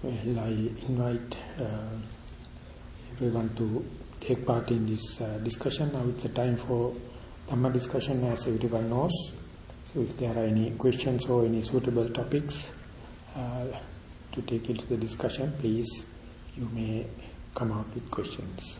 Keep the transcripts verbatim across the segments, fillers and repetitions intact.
Well, I invite uh, everyone to take part in this uh, discussion. Now it's the time for Dhamma discussion, as everyone knows. So if there are any questions or any suitable topics uh, to take into the discussion, please, you may come out with questions.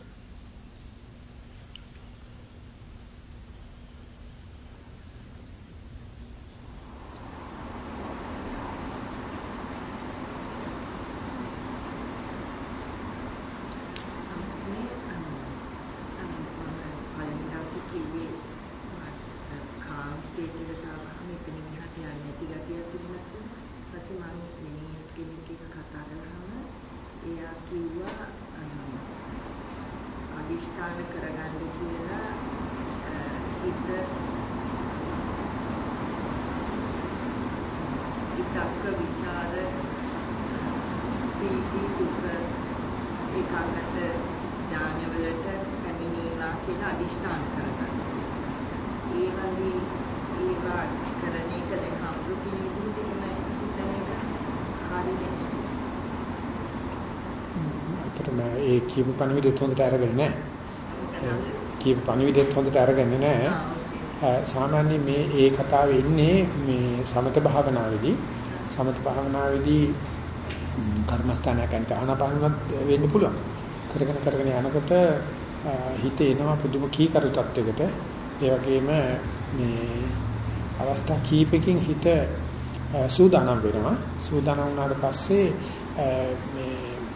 ඒ කියපු පණිවිඩෙත් හොඳට අරගෙන නැහැ. කියපු පණිවිඩෙත් හොඳට අරගෙන නැහැ. සාමාන්‍ය මේ ඒ කතාවේ ඉන්නේ මේ සමත භාවනාවේදී සමත භාවනාවේදී කර්මස්ථානයක් අන්ත ආනාපානවත් වෙන්න පුළුවන්. කරගෙන කරගෙන යනකොට හිත එනවා පුදුම කීකරු තත්යකට. ඒ වගේම මේ අවස්ථා කීපකින් හිත සූදානම් වෙනවා. සූදානම් වුණාට පස්සේ මේ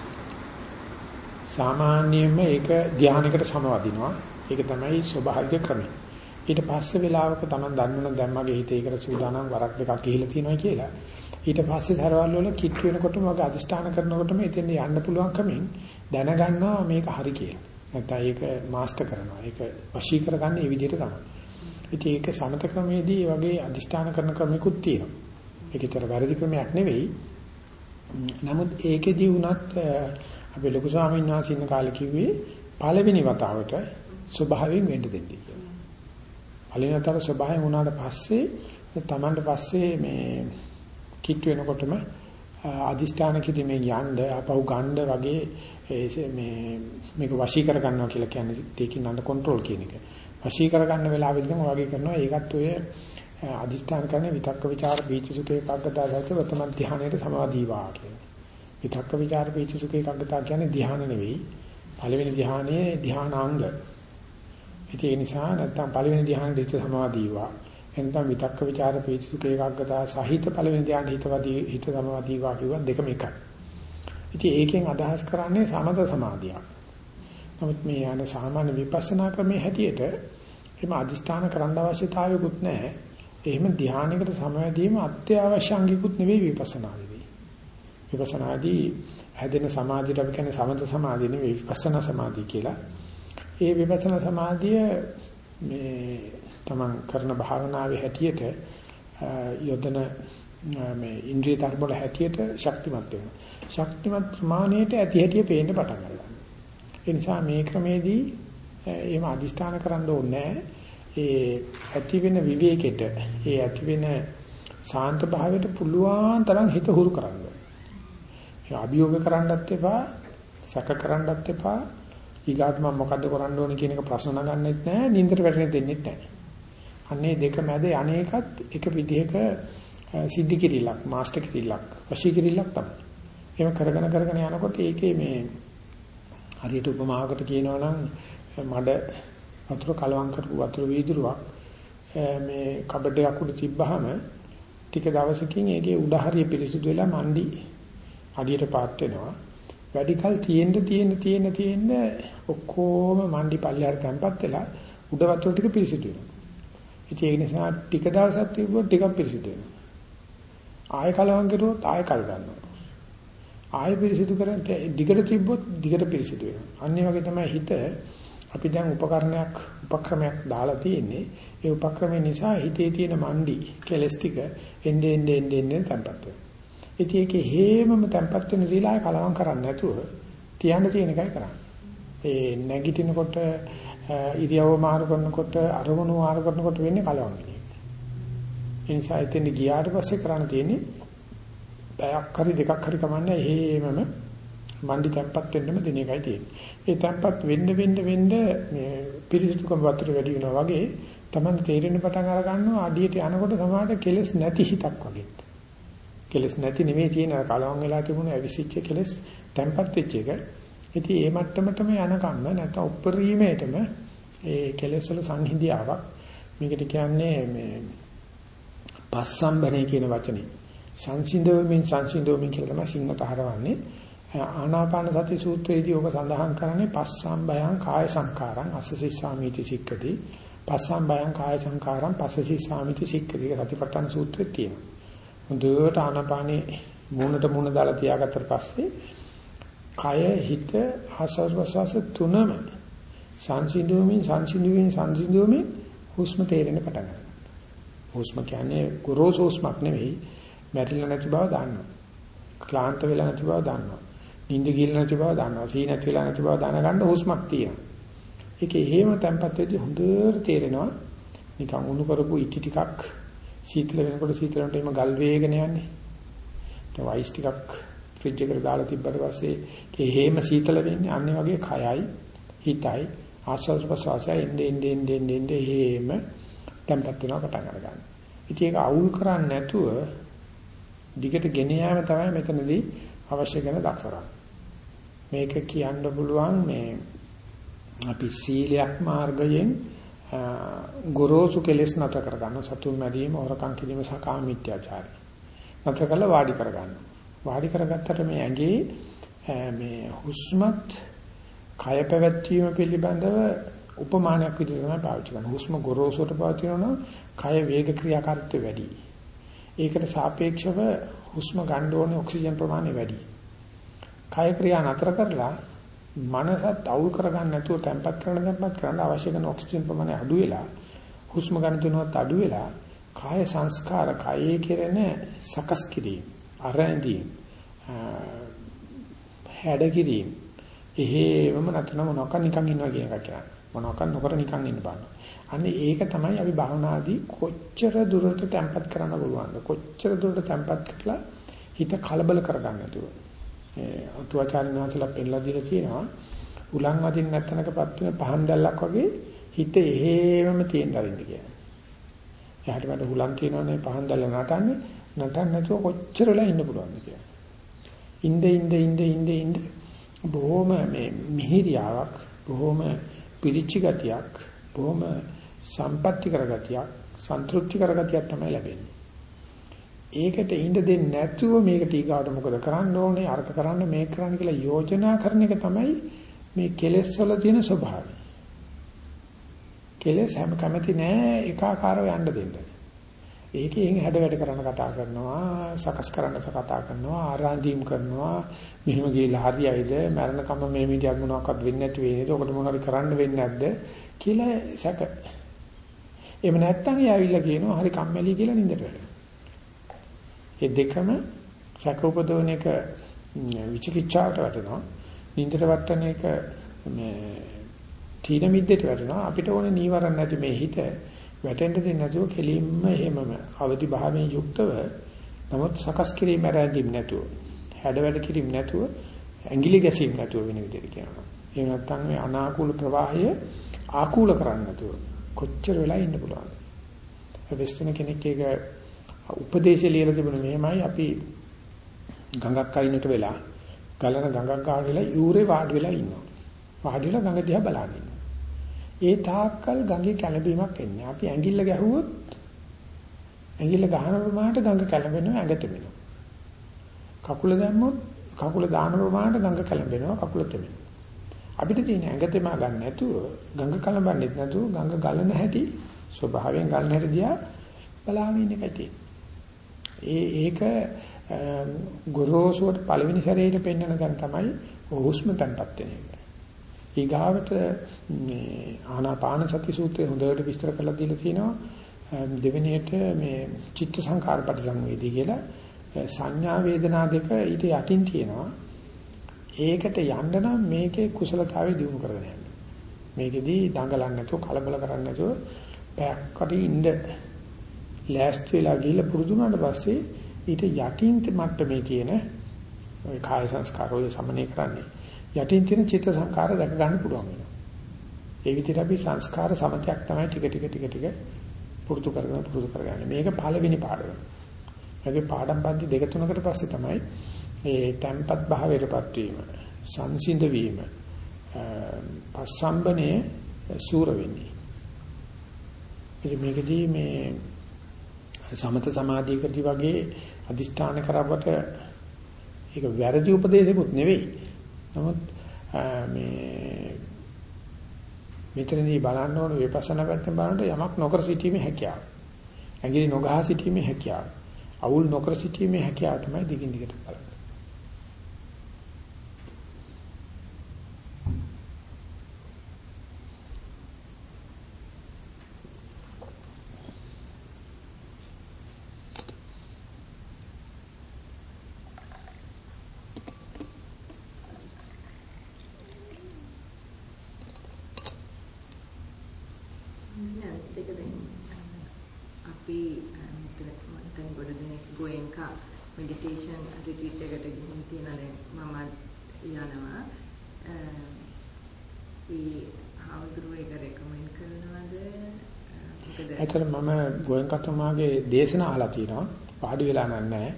සාමාන්‍යයෙන්ම ඒක ධානයකට සමවදිනවා. ඒක තමයි ස්වභාවික ක්‍රමය. ඊට පස්සේ වෙලාවක Taman දන්නවනම් දැන් මගේ හිතේ ඒකට සූදානම් වරක් දෙකක් ගිහිලා තියෙනවා කියලා. ඊට පස්සේ සරවල් වල කිට් වෙනකොටම වගේ අදිෂ්ඨාන කරනකොටම එතෙන් යන්න පුළුවන් කමින් දැනගන්නවා මේක හරි කියලා. නැත්නම් ඒක මාස්ටර් කරනවා. ඒක වශී කරගන්න ඒ විදිහට තමයි. ඉතින් ඒක සමත ක්‍රමයේදී ඒ වගේ අදිෂ්ඨාන කරන ක්‍රමිකුත් තියෙනවා. ඒකේතර වැරදි ක්‍රමයක් නෙවෙයි. නමුත් ඒකෙදී වුණත් අපි ලොකු ස්වාමීන් වහන්සේ ඉන්න කාලේ කිව්වේ පළවෙනි වතාවට ස්වභාවයෙන් වෙන්න දෙන්නේ කියලා. පළවෙනි වතාවට ස්වභාවයෙන් වුණාට පස්සේ තමන්ට පස්සේ මේ කිට් වෙනකොටම අදිෂ්ඨාන කිරීමෙන් යන්න අපහු ගන්න වගේ මේ මේක වශී කර ගන්නවා කියලා කියන්නේ taking under control කියන එක. වශී කර ගන්න වෙලාවෙදී නම් වගේ කරනවා. ඒකත් ඔය අදිෂ්ඨාන කරන්නේ විතක්ක ਵਿਚාර බීජ සුඛේ කග්ගතා සහිත වතම ධානයේ සමාධිවා කියන. විතක්ක ਵਿਚාර බීජ සුඛේ කග්ගතා කියන්නේ ධාන නෙවෙයි. පළවෙනි ධානයේ ධානාංග. ඒ නිසා නැත්තම් පළවෙනි ධානයේ දිට සමාධිවා. එතන විතක්ක ਵਿਚාර බීජ සුඛේ කග්ගතා සහිත පළවෙනි ධානයේ හිතවදී හිත සමාධිවා කියුවා දෙකම එකයි. ඉතින් ඒකෙන් අදහස් කරන්නේ සමත සමාධියක්. නමුත් මේ යන සාමාන්‍ය විපස්සනා ක්‍රමයේ හැටියට එහෙම අදිස්ථාන කරන්න අවශ්‍යතාවයකුත් නැහැ. එහෙම ධානයකට සමවැදීම අත්‍යවශ්‍ය අංගිකුත් නෙවෙයි විපස්සනාවේදී. විපස්සනාදී හැදෙන සමාධියට අපි කියන්නේ සමත සමාධිය නෙවෙයි විපස්සනා සමාධිය කියලා. ඒ විපස්සනා සමාධිය මේ තමන් කරන භාවනාවේ හැටියට යොදන මේ ඉන්ද්‍රිය ධර්ම වල හැටියට ශක්තිමත් වෙනවා. ශක්තිමත් ප්‍රමාණයට ඇති හැටිය පේන්න පටන් ගන්නවා. ඒ නිසා මේ ක්‍රමේදී එහෙම අදිස්ථාන කරන්න ඕනේ නැහැ. ඒ ඇති වෙන විවේකෙට ඒ ඇති වෙන සාන්ත භාවයට පුළුවන් තරම් හිත හුරු කරන්න. ඒ අභියෝග කරන්නත් එපා, සැක කරන්නත් එපා. ඊගාට මම මොකද්ද කරන්න ඕනේ කියන එක ප්‍රශ්න නගන්නෙත් නැහැ, නින්දට වැටෙන්න දෙන්නෙත් නැහැ. අන්නේ දෙක මැද අනේකත් එක විදිහක සිද්ධි කිරිලක්, මාස්ටර් කිරිලක්, වශී කිරිලක් තමයි. එහෙම කරගෙන කරගෙන යනකොට ඒකේ මේ හරියට උපමාවකට කියනවා නම් මඩ වතුර කලවම් කරපු වතුර වීදුරුවක් මේ කබඩ එකක් උඩ තිබ්බහම ටික දවසකින් ඒකේ උඩ හරිය පිරිසිදු වෙලා මණ්ඩි අඩියට පාත් වෙනවා. වැඩි කල තියෙන්න තියෙන්න තියෙන්න තියෙන්න ඔක්කොම මණ්ඩි පල්ලෙහාට තැම්පත් වෙලා උඩ වතුර ටික පිරිසිදු වෙනවා. ඉතින් ඒ නිසා ටික දවසක් තිබ්බොත් ටිකක් පිරිසිදු වෙනවා. ආයෙ කලවම් කරුවොත් ආයෙ කල් ගන්නවා. ආයෙ පිරිසිදු කරන් දිගට තිබ්බොත් දිගට පිරිසිදු වෙනවා. අන්න ඒ වගේ තමයි හිත අපි දැන් උපකරණයක් උපක්‍රමයක් දාලා තියෙන්නේ. ඒ උපක්‍රමය නිසා හිතේ තියෙන මණ්ඩි කෙලස් ටික එන්නේ එන්නේ එන්නේ තැම්පත් වෙනවා. ඉතින් ඒකේ හේමම තැම්පත් වෙන දීලා කලවම් කරන්නේ නැතුව තියන්න තියෙන එකයි කරන්නේ. ඒ නැගිටිනකොට ඉරියව්ව මාරු කරනකොට අරමුණු මාරු කරනකොට වෙන්නේ කලවම් වෙන එක. ඒ නිසා එතෙන් ගියාට පස්සේ කරන්න තියෙන්නේ පැයක් හරි දෙකක් හරි කමන්නේ එහෙමම මණ්ඩි තැම්පත් වෙන්නම දින එකයි තියෙන්නේ. ඒ තැම්පත් වෙන්න වෙන්න වෙන්න මේ පිරිසිදුකම වතුර වැඩි වෙනවා වගේ තමයි තේරෙන පටන් අර ගන්නවා අඩියට යනකොට සමහරට කෙලස් නැති හිතක් වගේ. කෙලස් නැති නෙමෙයි තියෙන අර කලවම් වෙලා තිබුණ අවිසිච්ච කෙලස් තැම්පත් වෙච්ච එක. ඉතින් ඒ මට්ටමටම යනකම් නැත්නම් උප්පරීමේටම ඒ කෙලස් වල සංහිඳියාවක් මේකට කියන්නේ මේ පස්සම්බනේ කියන වචනේ. සංසිඳවමින් සංසිඳවමින් කියලා තමයි සිංහට හරවන්නේ. ආනාපාන සති සූත්‍රයේදී ඔබ සඳහන් කරන්නේ පස්සම්බයං කාය සංකාරං අස්සසි සාමිති සික්කති. පස්සම්බයං කාය සංකාරං පස්සසි සාමිති සික්කති. සතිපට්ඨාන සූත්‍රයේ තියෙනවා. හොඳට ආනාපානේ මූණට මූණ දාලා තියාගත්තට පස්සේ කය හිත ආස්වාස් ප්‍රස්වාස තුනම සංසිඳුවමින් සංසිඳුවමින් සංසිඳුවමින් හුස්ම තේරෙන්න පටන් ගන්නවා. හුස්ම කියන්නේ ගොරෝසු හුස්මක් නෙවෙයි, මැරිලා නැති බව දන්නවා. ක්ලාන්ත වෙලා නැති බව දන්නවා. නිින්ද ගිහලා නැති බව දන්නවා. සී නැති වෙලා නැති බව දැනගන්න හුස්මක් තියෙනවා. ඒකේ හේම tempat වෙද්දී හොඳට තේරෙනවා නිකන් උණු කරපු ඉටි ටිකක් සීතල වෙනකොට සීතල වලට එම ගල් වේගන යන්නේ. දැන් වයිස් ටිකක් ෆ්‍රිජ් එකට දාලා තිබ්බට පස්සේ ඒ හේම සීතල වෙන්නේ අන්නේ වගේ කයයි හිතයි ආස්වාද ප්‍රසවාසය එන්නේ එන්නේ එන්නේ එන්නේ හේම tempat වෙනවා පටන් අරගන්න. ඉතින් ඒක අවුල් කරන්නේ නැතුව දිගට ගෙන යාම තමයි මෙතනදී අවශ්‍ය කරන දක්ෂකම. මේක කියන්න පුළුවන් මේ අපි සීලයක් මාර්ගයෙන් ගොරෝසු කෙලෙස් නැතර කරගන්න සතුන් මැරීම හොරකම් කිරීම සහ කාම මිත්‍යාචාරය. නැතර කළා වාඩි කරගන්න. වාඩි කරගත්තට මේ ඇඟේ මේ හුස්මත් කය පැවැත්වීම පිළිබඳව උපමානයක් විදිහට තමයි පාවිච්චි කරන්නේ. හුස්ම ගොරෝසුට පාවිච්චි කරනවා කය වේග ක්‍රියාකාරීත්වය වැඩි. ඒකට සාපේක්ෂව හුස්ම ගන්න ඕනේ ඔක්සිජන් ප්‍රමාණය වැඩි. කය ක්‍රියා නතර කරලා මනසත් අවුල් කරගන්න නැතුව තැම්පත් කරන තැම්පත් කරන්න අවශ්‍ය කරන ඔක්සිජන් ප්‍රමාණය අඩු වෙලා හුස්ම ගන්න තුනවත් අඩු වෙලා කාය සංස්කාර කායේ කෙරෙන සකස් කිරීම අරැඳීම් හැඩ කිරීම එහෙමම නැත්නම් මොනවාක් නිකන් ඉන්නවා කියන එක කියන්නේ මොනවාක් නොකර නිකන් ඉන්න බෑ. අනේ ඒක තමයි අපි භාවනාදී කොච්චර දුරට තැම්පත් කරන්න පුළුවන්ද කොච්චර දුරට තැම්පත් කරලා හිත කලබල කරගන්න නැතුව ඒ අතුවාචාරින් වහන්සේලා පෙන්නලා දීලා තියෙනවා උලන් වදින්න නැත්නම්කපත් වෙන පහන් දැල්ලක් වගේ හිත එහෙමම තියෙන්න අරින්න කියන්නේ. එයාට වඩා උලන් තියෙනවනේ පහන් දැල්ල නටන්නේ නටන්න නැතුව කොච්චර වෙලා ඉන්න පුළුවන්ද කියලා. ඉnde ඉnde ඉnde ඉnde ඉnde බොහොම මේ මිහිරියාවක් බොහොම පිරිච්ච ගතියක් බොහොම සම්පත්‍ති කරගතියක් සන්තුෂ්ටි කරගතියක් තමයි ලැබෙන්නේ. ඒකට ඉඳ දෙන්නේ නැතුව මේකට ඊගාට මොකද කරන්න ඕනේ අරක කරන්න මේක කරන්න කියලා යෝජනා කරන එක තමයි මේ කෙලෙස් වල තියෙන ස්වභාවය. කෙලෙස් හැම කැමති නෑ ඒකාකාරව යන්න දෙන්න. ඒකෙන් හැඩ වැඩ කරන්න කතා කරනවා සකස් කරන්න කතා කරනවා ආරාන්දීම් කරනවා මෙහෙම ගිහලා හරියයිද මරණකම මේ මිනිහක් මොනවක්වත් වෙන්නේ නැති වෙන්නේ. ඔකට මොනවාරි කරන්න වෙන්නේ නැද්ද කියලා සැක. එහෙම නැත්නම් එයාවිල්ලා කියනවා හරි කම්මැලි කියලා නින්දට වැටෙනවා. ඒ දෙකම සැක උපදවන එක විචිකිච්ඡාවට වැටෙනවා. නින්දට වටන එක මේ තීන මිද්දට වැටෙනවා. අපිට ඕනේ නීවරණ නැති මේ හිත වැටෙන්න දෙන්නේ නැතුව කෙලින්ම එහෙමම අවදි භාවයෙන් යුක්තව නමුත් සකස් කිරීම ආරම්භින් නැතුව හැඩ වැඩ කිරීම නැතුව ඇඟිලි ගැසීම නැතුව වෙන විදිහට කියනවා. එහෙම නැත්නම් මේ අනාකූල ප්‍රවාහය ආකූල කරන්නේ නැතුව කොච්චර වෙලා ඉන්න පුළුවන්ද? වෙස්ටර්න් කෙනෙක් එක උපදේශය ලියලා තිබුණේ මෙහෙමයි අපි ගඟක් අයිනට වෙලා ගලන ගඟක් ගාවට වෙලා යූරේ වාඩි වෙලා ඉන්නවා. වාඩි වෙලා ගඟ දිහා බලන ඉන්නවා. ඒ තාක්කල් ගඟේ කැළඹීමක් එන්නේ. අපි ඇඟිල්ල ගැහුවොත් ඇඟිල්ල ගහන ප්‍රමාණයට ගඟ කැළඹෙනවා ඇඟ තෙමෙනවා. කකුල දැම්මොත් කකුල දාන ප්‍රමාණයට ගඟ කැළඹෙනවා කකුල තෙමෙනවා. අපිට තියෙන ඇඟ තෙමා ගන්න නැතුව ගඟ කලඹන්නේ නැතුව ගඟ ගලන හැටි ස්වභාවයෙන් ගලන හැටි දිහා බලාගෙන ඉන්න එකයි තියෙන්නේ. ඒ ඒක ගොරෝසුවට පළවෙනි සැරේට පෙන්වන දැන් තමයි හුස්ම තැන්පත් වෙන එක. ඊගාවට මේ ආනාපාන සති සූත්‍රය හොඳට විස්තර කරලා දීලා තියෙනවා. දෙවෙනියට මේ චිත්ත සංකාර පරිසංවේදී කියලා සංඥා වේදනා දෙක ඊට යටින් තියෙනවා. ඒකට යන්න නම් මේකේ කුසලතාවය දිනු කරගෙන යන්න. මේකෙදී දඟලන්නේ නැතුව කලබල කරන්නේ නැතුව පැයකට ඉන්න ලෑස්ති වෙලා ගිහලා පුරුදු වුණාට පස්සේ ඊට යටින් මට්ටමේ තියෙන ඔය කාය සංස්කාර ඔය සමනය කරන්නේ යටින් තියෙන චිත්ත සංකාර දැක ගන්න පුළුවන් වෙනවා. ඒ විදිහට අපි සංස්කාර සමතයක් තමයි ටික ටික ටික ටික පුරුදු කරගෙන පුරුදු කරගන්නේ. මේක පළවෙනි පාඩම. මේකේ පාඩම් පන්ති දෙක තුනකට පස්සේ තමයි ඒ tempat භාවයටපත් වීම, සංසිඳ වීම, පස්සම්බනේ සූර වෙන්නේ. ඉතින් මේකදී මේ සමත සමාධියකදී වගේ අදිෂ්ඨාන කරවට ඒක වැරදි උපදේශකුත් නෙවෙයි. නමුත් මේ මෙතනදී බලන්න ඕන විපස්සනා පැත්තෙන් බලනකොට යමක් නොකර සිටීමේ හැකියාව. ඇඟිලි නොගහ සිටීමේ හැකියාව. අවුල් නොකර සිටීමේ හැකියාව තමයි දිගින් දිගට බලන්නේ. meditation retreat එකට ගිහින් තියෙන දැන් මම යනවා ඒ ආවුරුව එක රෙකමන්ඩ් කරනවද මොකද ඇත්තට මම ගෝයන්කතුමාගේ දේශනා අහලා තියෙනවා පාඩි වෙලා නැහැ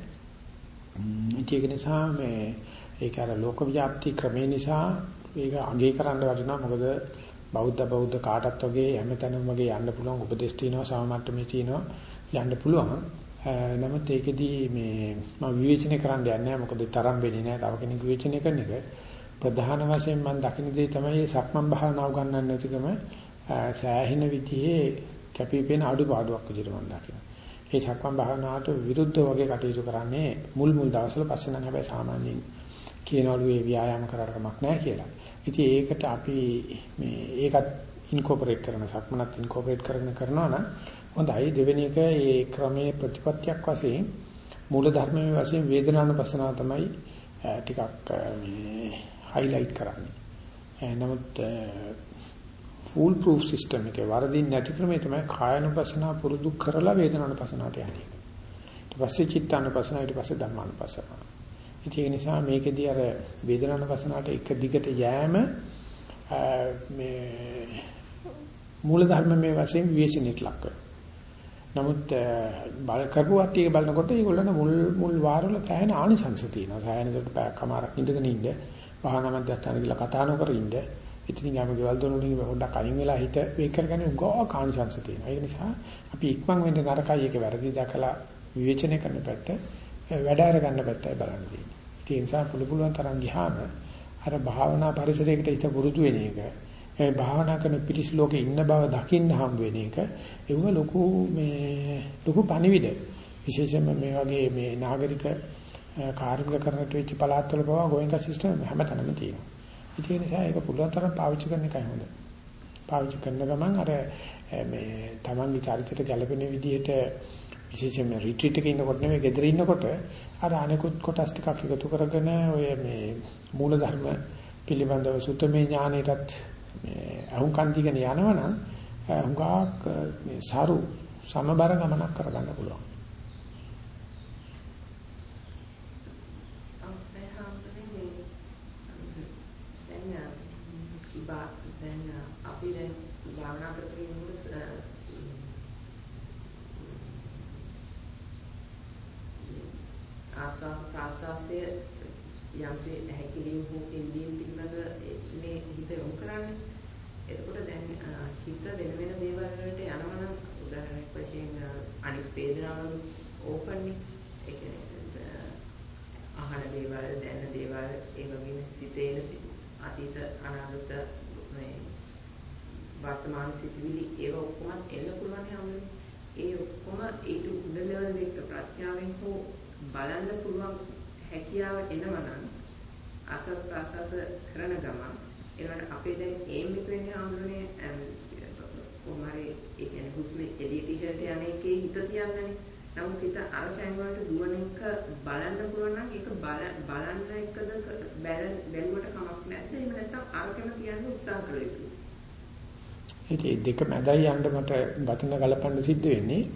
ඒක නිසා මේ ඒක අර ලෝක ව්‍යාප්ති ක්‍රමේ නිසා ඒක අගය කරන්න වටිනවා මොකද බෞද්ධ බෞද්ධ කාටත් වගේ හැමතැනම වගේ යන්න පුළුවන් උපදේශ තියෙනවා සමමට්ටමේ තියෙනවා යන්න පුළුවන් නමුත් ඒකෙදී මේ මම විවේචනය කරන්න යන්නේ නැහැ මොකද තරම් වෙන්නේ නැහැ තව කෙනෙක් විවේචනය කරන එක ප්‍රධාන වශයෙන් මම දකින දේ තමයි සක්මන් භාවනාව ගන්නන්න නැතිකම සෑහෙන විදිහේ කැපිපෙන අඩුපාඩුවක් විදිහට මම දකිනවා. ඒ සක්මන් භාවනාවට විරුද්ධව වගේ කටයුතු කරන්නේ මුල් මුල් දවස්වල පස්සේ නම් හැබැයි සාමාන්‍යයෙන් කියනවලු ඒ ව්‍යායාම කරලා කමක් නැහැ කියලා. ඉතින් ඒකට අපි මේ ඒකත් ඉන්කෝපරේට් කරන සක්මනත් ඉන්කෝපරේට් කරගෙන කරනවා නම් හොඳයි දෙවෙනි එක ඒ ක්‍රමයේ ප්‍රතිපත්තියක් වශයෙන් මූල ධර්මයේ වශයෙන් වේදනානුපස්සනාව තමයි ටිකක් මේ highlight කරන්නේ. නමුත් full proof system එකේ වරදින් නැති ක්‍රමය තමයි කායනුපස්සනාව පුරුදු කරලා වේදනානුපස්සනාවට යන්නේ. ඊට පස්සේ චිත්තානුපස්සනාව ඊට පස්සේ ධම්මානුපස්සනාව. ඉතින් ඒ නිසා මේකෙදී අර වේදනානුපස්සනාවට එක දිගට යෑම මේ මූල ධර්මයේ වශයෙන් විශේෂණයට ලක් කරනවා. නමුත් බල කරපුවත් ටික බලනකොට ඒගොල්ලන්ට මුල් මුල් වාරවල තැහෙන ආනිසංශ තියෙනවා. සායනකට පැයකමාරක් ඉඳගෙන ඉන්න, භාවනා මධ්‍යස්ථාන කියලා කතා නොකර ඉන්න. ඉතින් යාම ගෙවල් දොනුලින් පොඩ්ඩක් අයින් වෙලා හිත වේක් කරගන්න උගෝ ආනිසංශ තියෙනවා. ඒ නිසා අපි ඉක්මන් වෙන්න නරකයි ඒක වැරදි දැකලා විවේචනය කරන පැත්ත වැඩ අර ගන්න පැත්තයි බලන්න තියෙන්නේ. ඒ නිසා පුළු පුළුවන් තරම් ගියාම අර භාවනා පරිසරයකට හිත පුරුදු වෙන එක ඒ භාවනා කරන පිටිස් ලෝකේ ඉන්න බව දකින්න හම් වෙන එක ඒව ලොකු මේ ලොකු පණිවිඩ විශේෂයෙන්ම මේ වගේ මේ නාගරික කාර්මික කරනට වෙච්ච පළාත්වල පවා ගෝයන්ක සිස්ටම් හැමතැනම තියෙනවා. ඒ නිසා ඒක පුළුවන් තරම් පාවිච්චි කරන එකයි හොඳ. පාවිච්චි කරන ගමන් අර මේ තමන්ගේ චරිතයට ගැළපෙන විදිහට විශේෂයෙන්ම රිට්‍රීට් එකේ ඉන්නකොට නෙවෙයි ගෙදර ඉන්නකොට අර අනෙකුත් කොටස් ටිකක් එකතු කරගෙන ඔය මේ මූල ධර්ම පිළිබඳව සුත්තමේ ඥානෙටත් මේ අහුම්කන් දිගන යනවනම් හුඟක් මේ සාරු සමබර ගමනක් කරගන්න පුළුවන්. අපි දැන් භාවනා කරපිනකොට ආසාව ප්‍රාසාවයේ යම්සේ හැකිලින් හෝ පිළිදීම් පිළිබඳ මේ හිත යොමු කරන්නේ. එතකොට දැන් හිත වෙන වෙන දේවල් වලට යනවනම් උදාහරණයක් වශයෙන් අනිත් වේදනාවල් ඕපන්නේ ඒ කියන්නේ අහන දේවල් දැනන දේවල් ඒ වගේම සිතේන අතීත අනාගත මේ වර්තමාන සිතුවිලි ඒව ඔක්කොම එන්න පුළුවන් හැමෝම ඒ ඔක්කොම ඊට උඩ ලෙවල් එක ප්‍රඥාවෙන් හෝ බලන්න පුළුවන් හැකියාව එනවනම් ආසස් ප්‍රාසස් කරන ගමන් ඒවට අපේ දැන් ඒම් එක වෙන්නේ ආම්ලනේ කොමාරි ඒ කියන්නේ හුස්ම එළියට ඉහළට යන එකේ හිත තියන්නේ. නමුත් හිත අර සෑම වලට දුවන එක බලන්න පුළුවන් නම් ඒක බලන්න එකද බැලුවට කමක් නැද්ද? එහෙම නැත්නම් අරකම කියන්න උත්සාහ කළ යුතුයි. ඒ දෙක මැදයි යන්න මට වචන ගලපන්න සිද්ධ වෙන්නේ.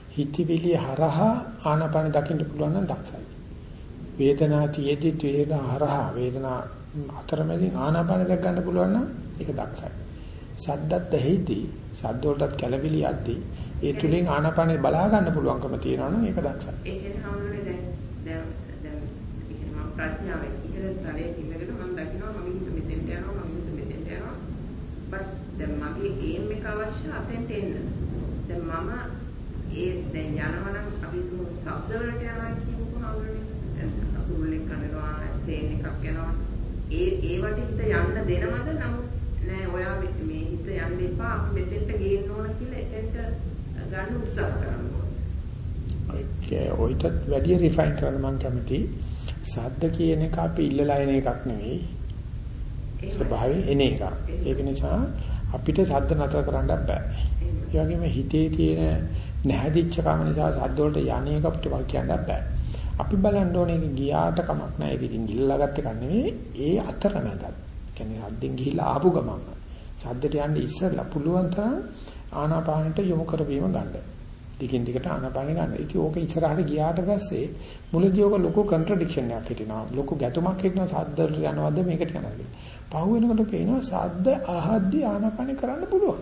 හිතවිලි හරහා ආනාපාන දකින්න පුළුවන් නම් දක්ෂයි. වේදනා තියේදී වේදනා හරහා වේදනා අතරමැදින් ආනාපාන දැක් ගන්න පුළුවන් නම් ඒක දක්ෂයි. සද්දත් ඇහිදී සද්ද වලටත් කැළවිලි යද්දී ඒ තුලින් ආනාපානේ බලා ගන්න පුළුවන්කම තියෙනවා නම් ඒක දක්ෂයි. ඒ කියන්නේ හැමෝනේ දැන් දැන් දැන් මම ප්‍රඥාවෙන් ඉහළ තලයේ ඉඳගෙන මම දකිනවා මම හිත මෙතෙන්ට යනවා මම හිත මෙතෙන්ට යනවා. බත් දැන් මගේ ඒම් එක අවශ්‍ය අතෙන්ට එන්න. දැන් මම ඒ දැන් යනවා නම් අපි ශබ්ද වලට යනවා කියමුකෝ හැමෝනේ. දැන් අකුරුලෙන් කනවා තේන් එකක් යනවා. ඒ ඒවට හිත යන්න දෙනවද නමුත් නෑ ඔයා මේ හිත යන්න එපා අපි මෙතෙන්ට ගේන්න ඕන කියලා එතෙන්ට ගන්න උත්සාහ කරනවා. ඒකේ ඔයිට වැඩි රිෆයින් කරන්න මම කැමති. සද්ද කියන එක අපි ඉල්ලලා එන එකක් නෙවෙයි. ස්වභාවයෙන් එන එකක්. ඒක නිසා අපිට සද්ද නතර කරන්න බෑ. ඒ වගේම හිතේ තියෙන නැහැදිච්ච කම නිසා සද්ද වලට යන්නේ එක අපිට කියන්න බෑ. අපි බලන්න ඕනේ ගියාට කමක් නැහැ. ඒක ඉතින් ගිල්ලා ගත්ත එක නෙවෙයි. ඒ අතරමැද. කියන්නේ සද්දෙන් ගිහිලා ආපු ගමන් සද්දට යන්න ඉස්සෙල්ලා පුළුවන් තරම් ආනාපානට යොමු කරවීම ගන්න. දිගින් දිගට ආනාපානෙ ගන්න. ඉතින් ඕක ඉස්සරහට ගියාට පස්සේ මුලදී ඕක ලොකු කන්ට්‍රඩික්ෂන් එකක් හිටිනවා. ලොකු ගැටුමක් හිටිනවා සද්ද වලට යනවද මේකට යනවද. පහු වෙනකොට පේනවා සද්ද අහද්දී ආනාපානෙ කරන්න පුළුවන්.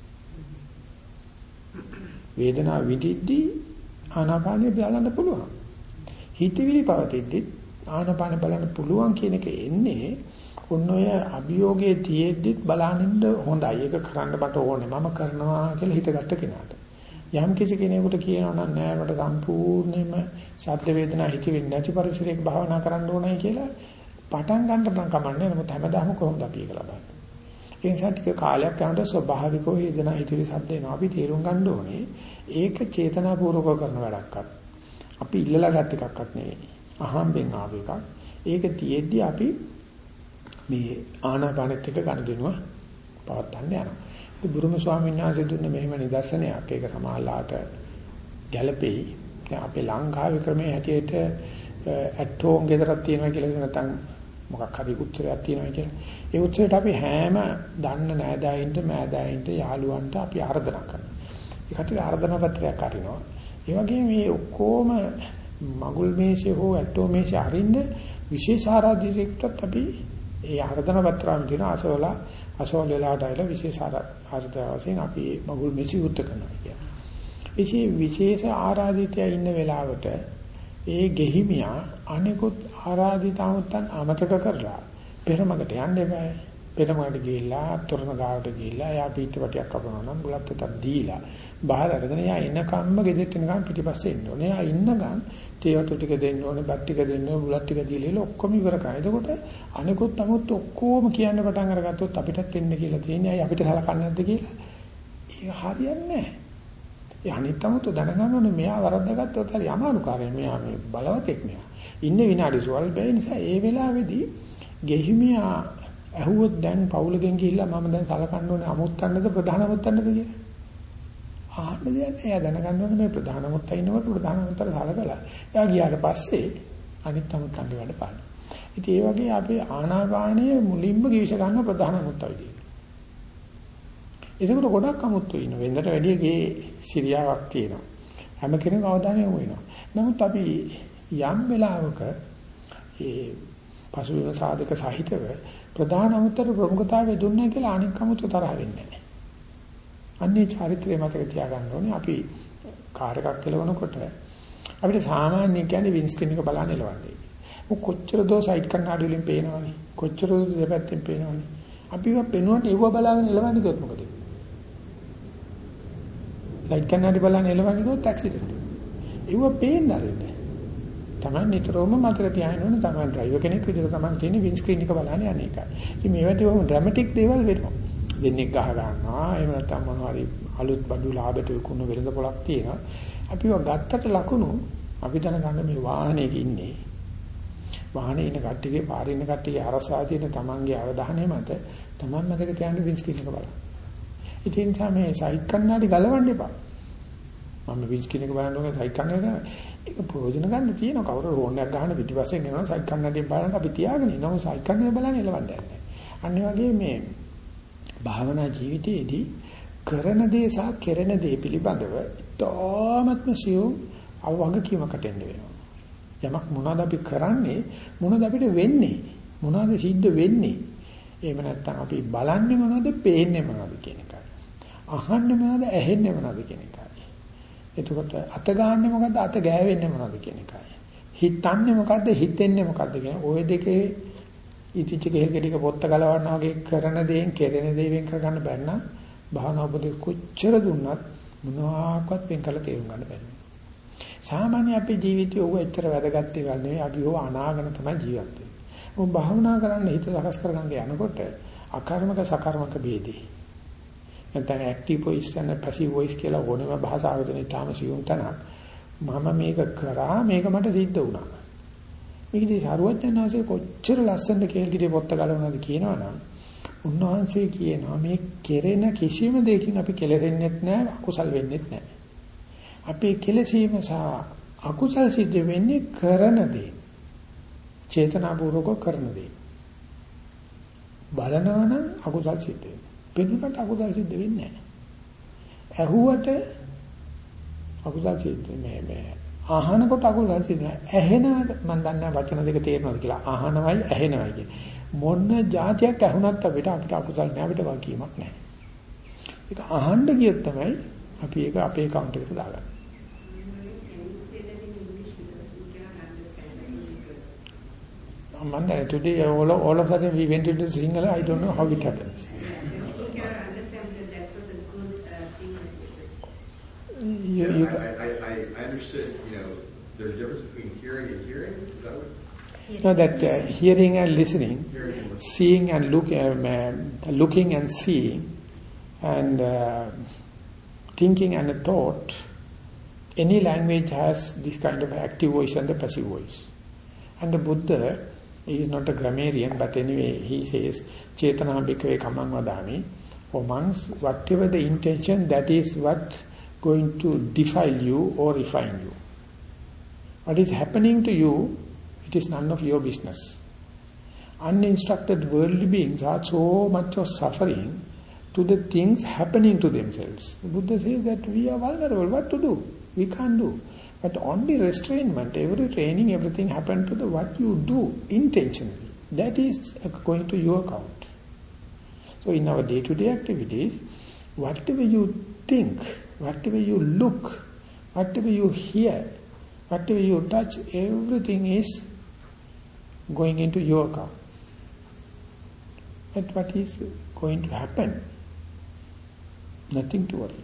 වේදනාව විඳිද්දී ආනාපානෙ බලන්න පුළුවන්. හිතවිලි පවතිද්දී ආනාපානෙ බලන්න පුළුවන් කියන එක එන්නේ ඔන්න ඔය අභියෝගයේ තියෙද්දිත් බලනින්න හොඳයි. ඒක කරන්න මට ඕනේ. මම කරනවා කියලා හිතගත්ත කෙනාට. යම් කිසි කෙනෙකුට කියනවා නම් නෑ මට සම්පූර්ණයෙන්ම ශබ්ද වේදනා හිතෙන්නේ නැති පරිසරයක භාවනා කරන්න ඕනයි කියලා පටන් ගන්න නම් කමන්නේ. නමුත් හැමදාම කොහොමද අපි ඒක ලබන්නේ? ඒ නිසා ටික කාලයක් යනකොට ස්වභාවිකව වේදනා හිතවිලි ශබ්ද එනවා. අපි තේරුම් ගන්න ඕනේ ඒක චේතනාපූර්වකව කරන වැඩක්වත්. අපි ඉල්ලලා ගත් එකක්වත් නෙවෙයි. අහම්බෙන් ආව එකක්. ඒක තියෙද්දි අපි මේ ආනාපානෙත් එක්ක ගනුදෙනුව පවත්වන්න යනවා. ඒ බුරුම ස්වාමීන් වහන්සේ දුන්න මෙහෙම නිදර්ශනයක්. ඒක සමාහලාට ගැළපෙයි. දැන් අපේ ලංකාවේ ක්‍රමයේ හැටියට ඇට්ටෝම් ගෙදරක් තියෙනවා කියලා නැත්නම් මොකක් හරි උත්සවයක් තියෙනවා කියලා. ඒ උත්සවයට අපි හැම දන්න නෑදෑයින්ට මෑදෑයින්ට යාළුවන්ට අපි ආරාධනා කරනවා. ඒකට ආරාධනා පත්‍රයක් අරිනවා. ඒ වගේම මේ ඔක්කොම මගුල් මේෂේ හෝ ඇට්ටෝම් මේෂේ අරින්න විශේෂ ආරාධිතෙක්ටත් අපි ඒ ආරාධනා පත්‍රාන් දින අසවල අසවල වෙලාවට ආයලා විශේෂ ආරාධනාවකින් අපි මගුල් මෙසි උත්තර කරනවා කියන්නේ. ඒ විශේෂ ආරාධිතය ඉන්න වෙලාවට ඒ ගෙහිමියා අනිකුත් ආරාධිතාවුන් අමතක කරලා පෙරමකට යන්න එපායි. පෙරමකට ගිහිල්ලා තොරණ ගාවට ගිහිල්ලා යා පිටපටියක් කපනවා නම් බුලත් එකක් දීලා බාහිර අරගෙන යා එනකම්ම ගෙදෙට්ට නිකන් පිටිපස්සේ ඉන්න ඕනේ. යා ඉන්නගන් තේවතු ටික දෙන්න ඕනේ, බත් ටික දෙන්න ඕනේ, බුලත් ටික දීලා ඔක්කොම ඉවර කරා. එතකොට අනිකුත් නමුත් ඔක්කොම කියන්න පටන් අරගත්තොත් අපිටත් එන්න කියලා තියෙන්නේ. අය අපිට සලකන්නේ නැද්ද කියලා? ඒක හරියන්නේ නැහැ. ඒ අනිත් අමුතු දැනගන්න ඕනේ මෙයා වරද්දාගත්තොත් හරි අමාරුකාරය. මෙයා මේ බලවතෙක් මෙයා. ඉන්නේ විනාඩි සුවල්පයි නිසා ඒ වෙලාවේදී ගෙහිමියා ඇහුවොත් දැන් පවුලකින් ගිහිල්ලා මම දැන් සලකන්න ඕනේ අමුත්තන්නද ප්‍රධාන අමුත්තන්නද කියලා. ආන්න දෙයක් නෑ. එයා දැනගන්න ඕනේ මේ ප්‍රධාන අමුත්ත ඉන්නකොට ප්‍රධාන අමුත්තට සලකලා. එයා ගියාට පස්සේ අනිත් අමුත්තන්ගේ වැඩ පාන. ඉතින් ඒ වගේ අපි ආනාපානීය මුලින්ම ගිවිස ගන්න ප්‍රධාන අමුත්තයි තියෙන්නේ. ඒකට ගොඩක් අමුත්තු ඉන්න. වෙනදට වැඩිය ගේ සිරියාවක් තියෙනවා. හැම කෙනෙකුම අවධානය යොමු වෙනවා. නමුත් අපි යම් වෙලාවක ඒ පසුබිම සාධක සහිතව ප්‍රධාන අමුත්තට ප්‍රමුඛතාවය දුන්නා කියලා අනික් අමුත්තු තරහ වෙන්නේ නැහැ. අන්නේ චාරිත්‍රය මතක තියාගන්න ඕනේ. අපි කාර් එකක් කෙලවනකොට අපිට සාමාන්‍ය කියන්නේ වින් ස්ක්‍රීන් එක බලන්න එලවන්නේ. මොක කොච්චර දෝ සයිඩ් කන්නාඩි වලින් පේනවනේ. කොච්චර දෙපැත්තෙන් පේනවනේ. අපිව පෙනුවට ඒව බලාගෙන එලවන්නේ කොහොමද මොකද? සයිඩ් කන්නාඩි බලන්න එලවන්නේ කොහොමද ඇක්සිඩන්ට්. ඒව පේන්න ආරෙන්නේ. තමයි නිතරම මතක තියාගන්න ඕනේ. තමයි ඩ්‍රයිවර් කෙනෙක් විදිහට තමයි තියෙන වින් ස්ක්‍රීන් එක බලන්නේ අනේ එකයි. ඉතින් මේවට ඔහොම ඩ්‍රැමැටික් දේවල් වෙනවා. දෙන්නෙක් ගහ ගන්නවා. එහෙම නැත්නම් මොනවා හරි අලුත් බඩු ලාභයට විකුණන වෙළඳ පොලක් තියෙනවා. අපිව ගත්තට ලකුණු අපි දැනගන්න මේ වාහනයක ඉන්නේ. වාහනේ ඉන්න කට්ටියගේ පාරේ ඉන්න කට්ටියගේ අරසා තියෙන තමන්ගේ අවධානය මත තමන් මතක තියාගන්න වින් ස්ක්‍රීන් එක බලන්න. ඉතින් තමයි සයිඩ් කන්නාඩි ගලවන්න එපා. මම වින් ස්ක්‍රීන් එක බලන්න ඕනේ සයිඩ් කන්නාඩි ඒක ප්‍රයෝජන ගන්න තියෙනවා. කවුරු ෆෝන් එකක් ගහන පිටිපස්සෙන් එනවා සයිඩ් කන්නාඩි බලන්න අපි තියාගෙන ඉන්නවා. සයිඩ් කන්නාඩි බලන්න එලවන්න යන්නේ. අන්න වගේ මේ භාවනා ජීවිතයේදී කරන දේ සහ කෙරෙන දේ පිළිබඳව තාමත්ම සියුම් අවවගකීමකට එන්න වෙනවා. යමක් මොනවද අපි කරන්නේ, මොනවද අපිට වෙන්නේ, මොනවද සිද්ධ වෙන්නේ. එහෙම නැත්නම් අපි බලන්නේ මොනවද, පේන්නේ මොනවද කියන එකයි. අහන්නේ මොනවද, ඇහෙන්නේ මොනවද කියන එකයි. එතකොට අත ගන්නනේ මොකද්ද, අත ගෑවෙන්නේ මොනවද කියන එකයි. හිතන්නේ මොකද්ද, හිතෙන්නේ මොකද්ද කියන ඔය දෙකේ ඉතිච කෙහෙල් ගෙඩික පොත්ත ගලවන්නා වගේ කරන දේෙන් කෙරෙන දේ වෙන් කර ගන්න බැන්න භාවනා උපදෙස් කොච්චර දුන්නත් මොනවාක්වත් වෙන් කළ තේරුම් ගන්න බැහැ. සාමාන්‍ය අපේ ජීවිතයේ ඕක එච්චර වැදගත් දේවල් නෙවෙයි. අපි ඕක අනාගන තමයි ජීවත් වෙන්නේ. මොකද භාවනා කරන්න හිත සකස් කරගන්න යනකොට අකර්මක සකර්මක ભેදී. නැත්නම් active voice and passive voice කියලා ඕනෙම භාෂාවකින් තාම සියුම් තනක්. මම මේක කරා මේක මට සිද්ධ වුණා. මේකදී සරුවඥාන්සේ කොච්චර ලස්සනද කියලා කිරේ පොත්ත ගලවනවාද කියනවනම් උන්වහන්සේ කියනවා මේ කෙරෙන කිසිම දෙයකින් අපි කෙලෙරෙන්නෙත් නැහැ, අකුසල් වෙන්නෙත් නැහැ. අපේ කෙලසීම සහ අකුසල් සිද්ධ වෙන්නේ කරන දේ. චේතනාපූර්වක කරන දේ. බලනවා නම් අකුසල් සිද්ධ වෙනවා. පෙනුනට අකුසල් සිද්ධ වෙන්නේ නැහැ. ඇහුවට අකුසල් සිද්ධ මේ මේ අහනකොට අකුසල් සිද්ධ නැහැ. ඇහෙනවට මම දන්නේ වචන දෙක තේරෙනවද කියලා. අහනවයි ඇහෙනවයි කියන මොන જાතියක් ඇහුණත් අපිට අපිට අකුසල් නැහැ, අපිට වාකීමක් නැහැ. ඒක අහන්න ගියොත් තමයි අපි ඒක අපේ account එකට දාගන්නේ. Monday, today all of, all of a sudden we went into Sinhala. I don't know how it happens. You, you, I, I, I, I understood, you know, there's a difference between hearing and hearing. Is that what? No, that uh, hearing and listening, Hearing and listening. seeing and look, um, uh, looking and seeing, and uh, thinking and a thought. Any language has this kind of active voice and a passive voice. And the Buddha, he is not a grammarian, but anyway, he says, Chetana bhikkhave kamang vadami. For monks, whatever the intention, that is what going to defile you or refine you. What is happening to you, it is none of your business. Uninstructed worldly beings are so much of suffering to the things happening to themselves. The Buddha says that we are vulnerable. What to do? We can't do. But only restrainment, every training, everything happened to the what you do intentionally. That is going to your account. So in our day-to-day activities, whatever you think, whatever you look, whatever you hear, whatever you touch, everything is going into your account. But what is going to happen? Nothing to worry.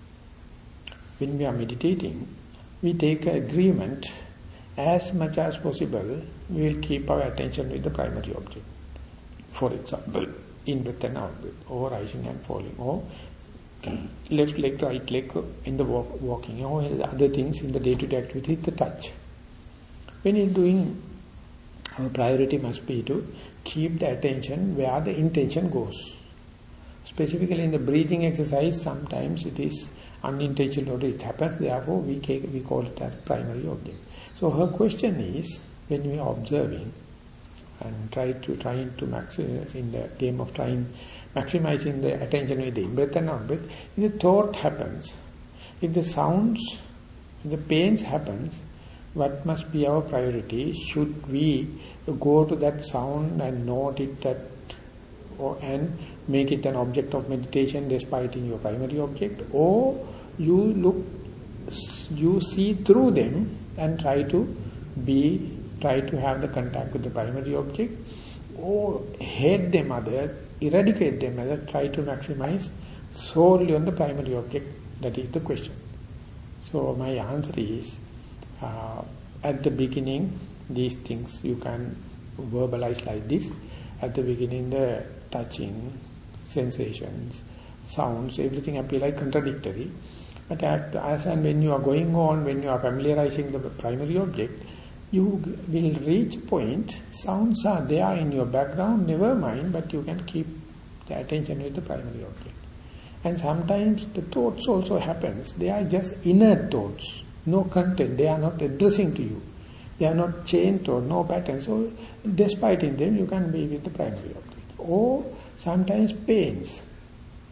When we are meditating, we take an agreement as much as possible, we will keep our attention with the primary object. For example, in-breath and out-breath, or rising and falling, or left leg, right leg in the walk, walking, or other things in the day-to-day activity, the touch. When you're doing, our priority must be to keep the attention where the intention goes. Specifically in the breathing exercise, sometimes it is unintentionally it happens, therefore we, we call it as primary object. So her question is, when we are observing and try to trying to max in the game of trying maximizing the attention with the in-breath and out-breath, if the thought happens, if the sounds, if the pains happens, what must be our priority? Should we go to that sound and note it at, or and make it an object of meditation despite in your primary object, or you look, you see through them and try to be, try to have the contact with the primary object, or hate them other, eradicate them other, try to maximize solely on the primary object. That is the question. So my answer is, uh, at the beginning, these things you can verbalize like this. At the beginning, the touching, sensations, sounds, everything appear like contradictory. But at, as and when you are going on, when you are familiarizing the primary object, you will reach a point, sounds are there in your background, never mind, but you can keep the attention with the primary object. And sometimes the thoughts also happens, they are just inner thoughts, no content, they are not addressing to you. They are not chain thought, no pattern. So despite in them, you can be with the primary object. Or sometimes pains.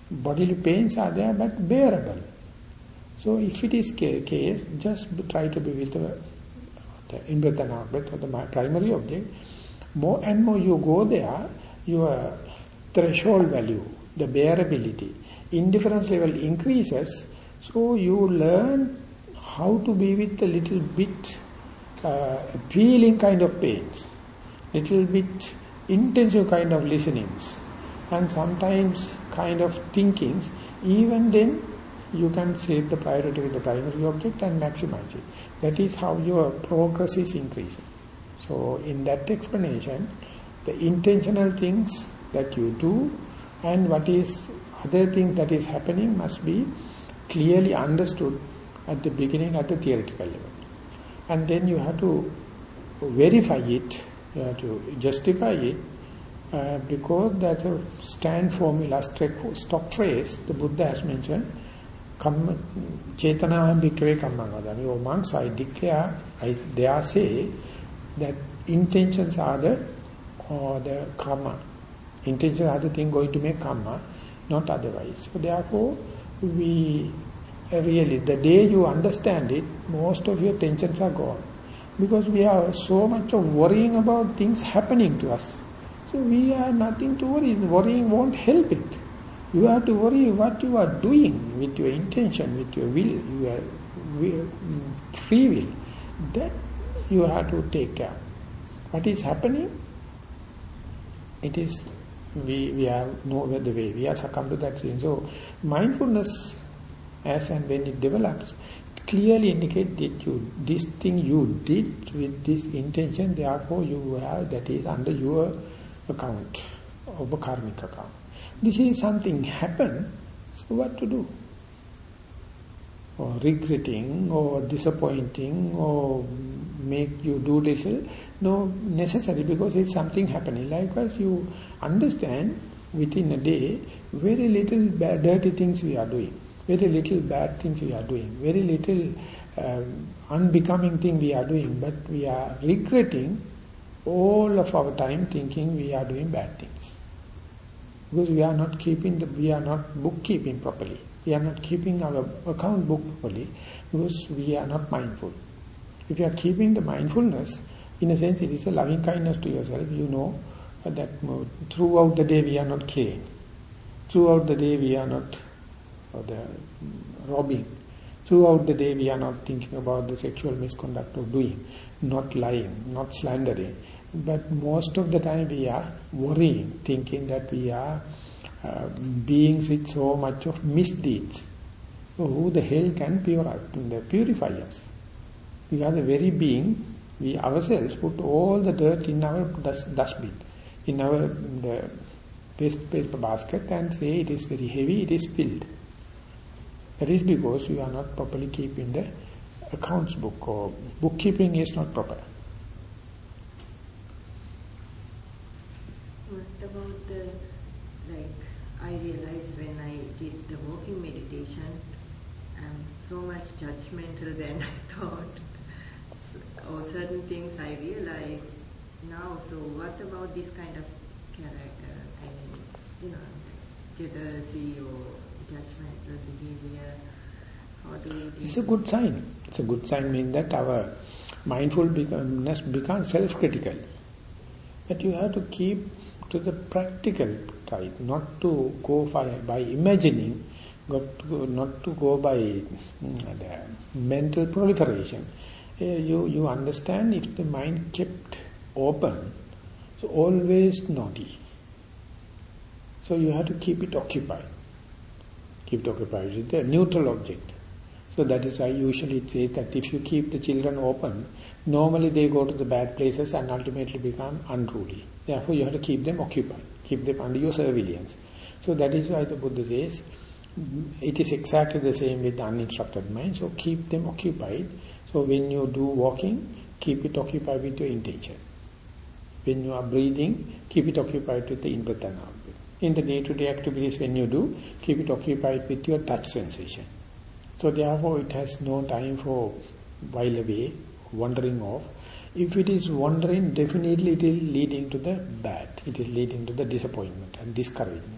bodily pains are there but bearable. So if it is ca- case, just try to be with the, the in-breath and out-breath or the primary object. More and more you go there, your threshold value, the bearability, indifference level increases, so you learn how to be with a little bit uh, appealing kind of pains, little bit intensive kind of listenings, and sometimes kind of thinkings. Even then you can set the priority with the primary object and maximize it. That is how your progress is increasing. So in that explanation, the intentional things that you do and what is other thing that is happening must be clearly understood at the beginning at the theoretical level. And then you have to verify it, you have to justify it, uh, because that's a stand formula, stock phrase the Buddha has mentioned, Kamma Chetanaham Bhikkhave Kammang Vadami. Oh monks, I declare, I dare say that intentions are the or the karma. Intentions are the thing going to make karma, not otherwise. So therefore, we really, the day you understand it, most of your tensions are gone. Because we are so much of worrying about things happening to us. So we are nothing to worry. Worrying won't help it. You have to worry what you are doing with your intention, with your will, your will, free will. That you have to take care. What is happening? It is, we, we are no the way, we are succumb to that thing. So mindfulness, as and when it develops, clearly indicate that you, this thing you did with this intention, therefore you have, that is under your account, of a karmic account. This is something happen, so what to do? Or regretting, or disappointing, or make you do this, no necessary, because it's something happening. Likewise, you understand within a day, very little bad, dirty things we are doing, very little bad things we are doing, very little um, unbecoming thing we are doing, but we are regretting all of our time thinking we are doing bad things. Because we are not keeping the, we are not bookkeeping properly. We are not keeping our account book properly because we are not mindful. If you are keeping the mindfulness, in a sense it is a loving kindness to yourself. You know that throughout the day we are not killing. Throughout the day we are not or the robbing. Throughout the day we are not thinking about the sexual misconduct of doing, not lying, not slandering. But most of the time we are worrying, thinking that we are uh, beings with so much of misdeeds. So who the hell can purify, purify us? We are the very being, we ourselves put all the dirt in our dust, dustbin, in our the waste paper basket, and say it is very heavy, it is filled. That is because we are not properly keeping the accounts book, or bookkeeping is not proper. What about the, like, I realized when I did the walking meditation, I'm so much judgmental than I thought. Or certain things I realize now. So what about this kind of character? I mean, you know, jealousy or judgmental behavior. How do we? It's a good sign. It's a good sign means that our mindfulness becomes self-critical. But you have to keep to the practical type, not to go by, by imagining, not to go, not to go by mm, the mental proliferation. Uh, you, you understand if the mind kept open, so always naughty. So you have to keep it occupied. Keep it occupied with the neutral object. So that is why usually it says that if you keep the children open, normally they go to the bad places and ultimately become unruly. Therefore you have to keep them occupied, keep them under your surveillance. So that is why the Buddha says, it is exactly the same with the uninstructed mind, so keep them occupied. So when you do walking, keep it occupied with your intention. When you are breathing, keep it occupied with the in-breath and out-breath. In the day-to-day activities when you do, keep it occupied with your touch sensation. So therefore it has no time for while away, wandering off. If it is wandering, definitely it is leading to the bad. It is leading to the disappointment and discouragement.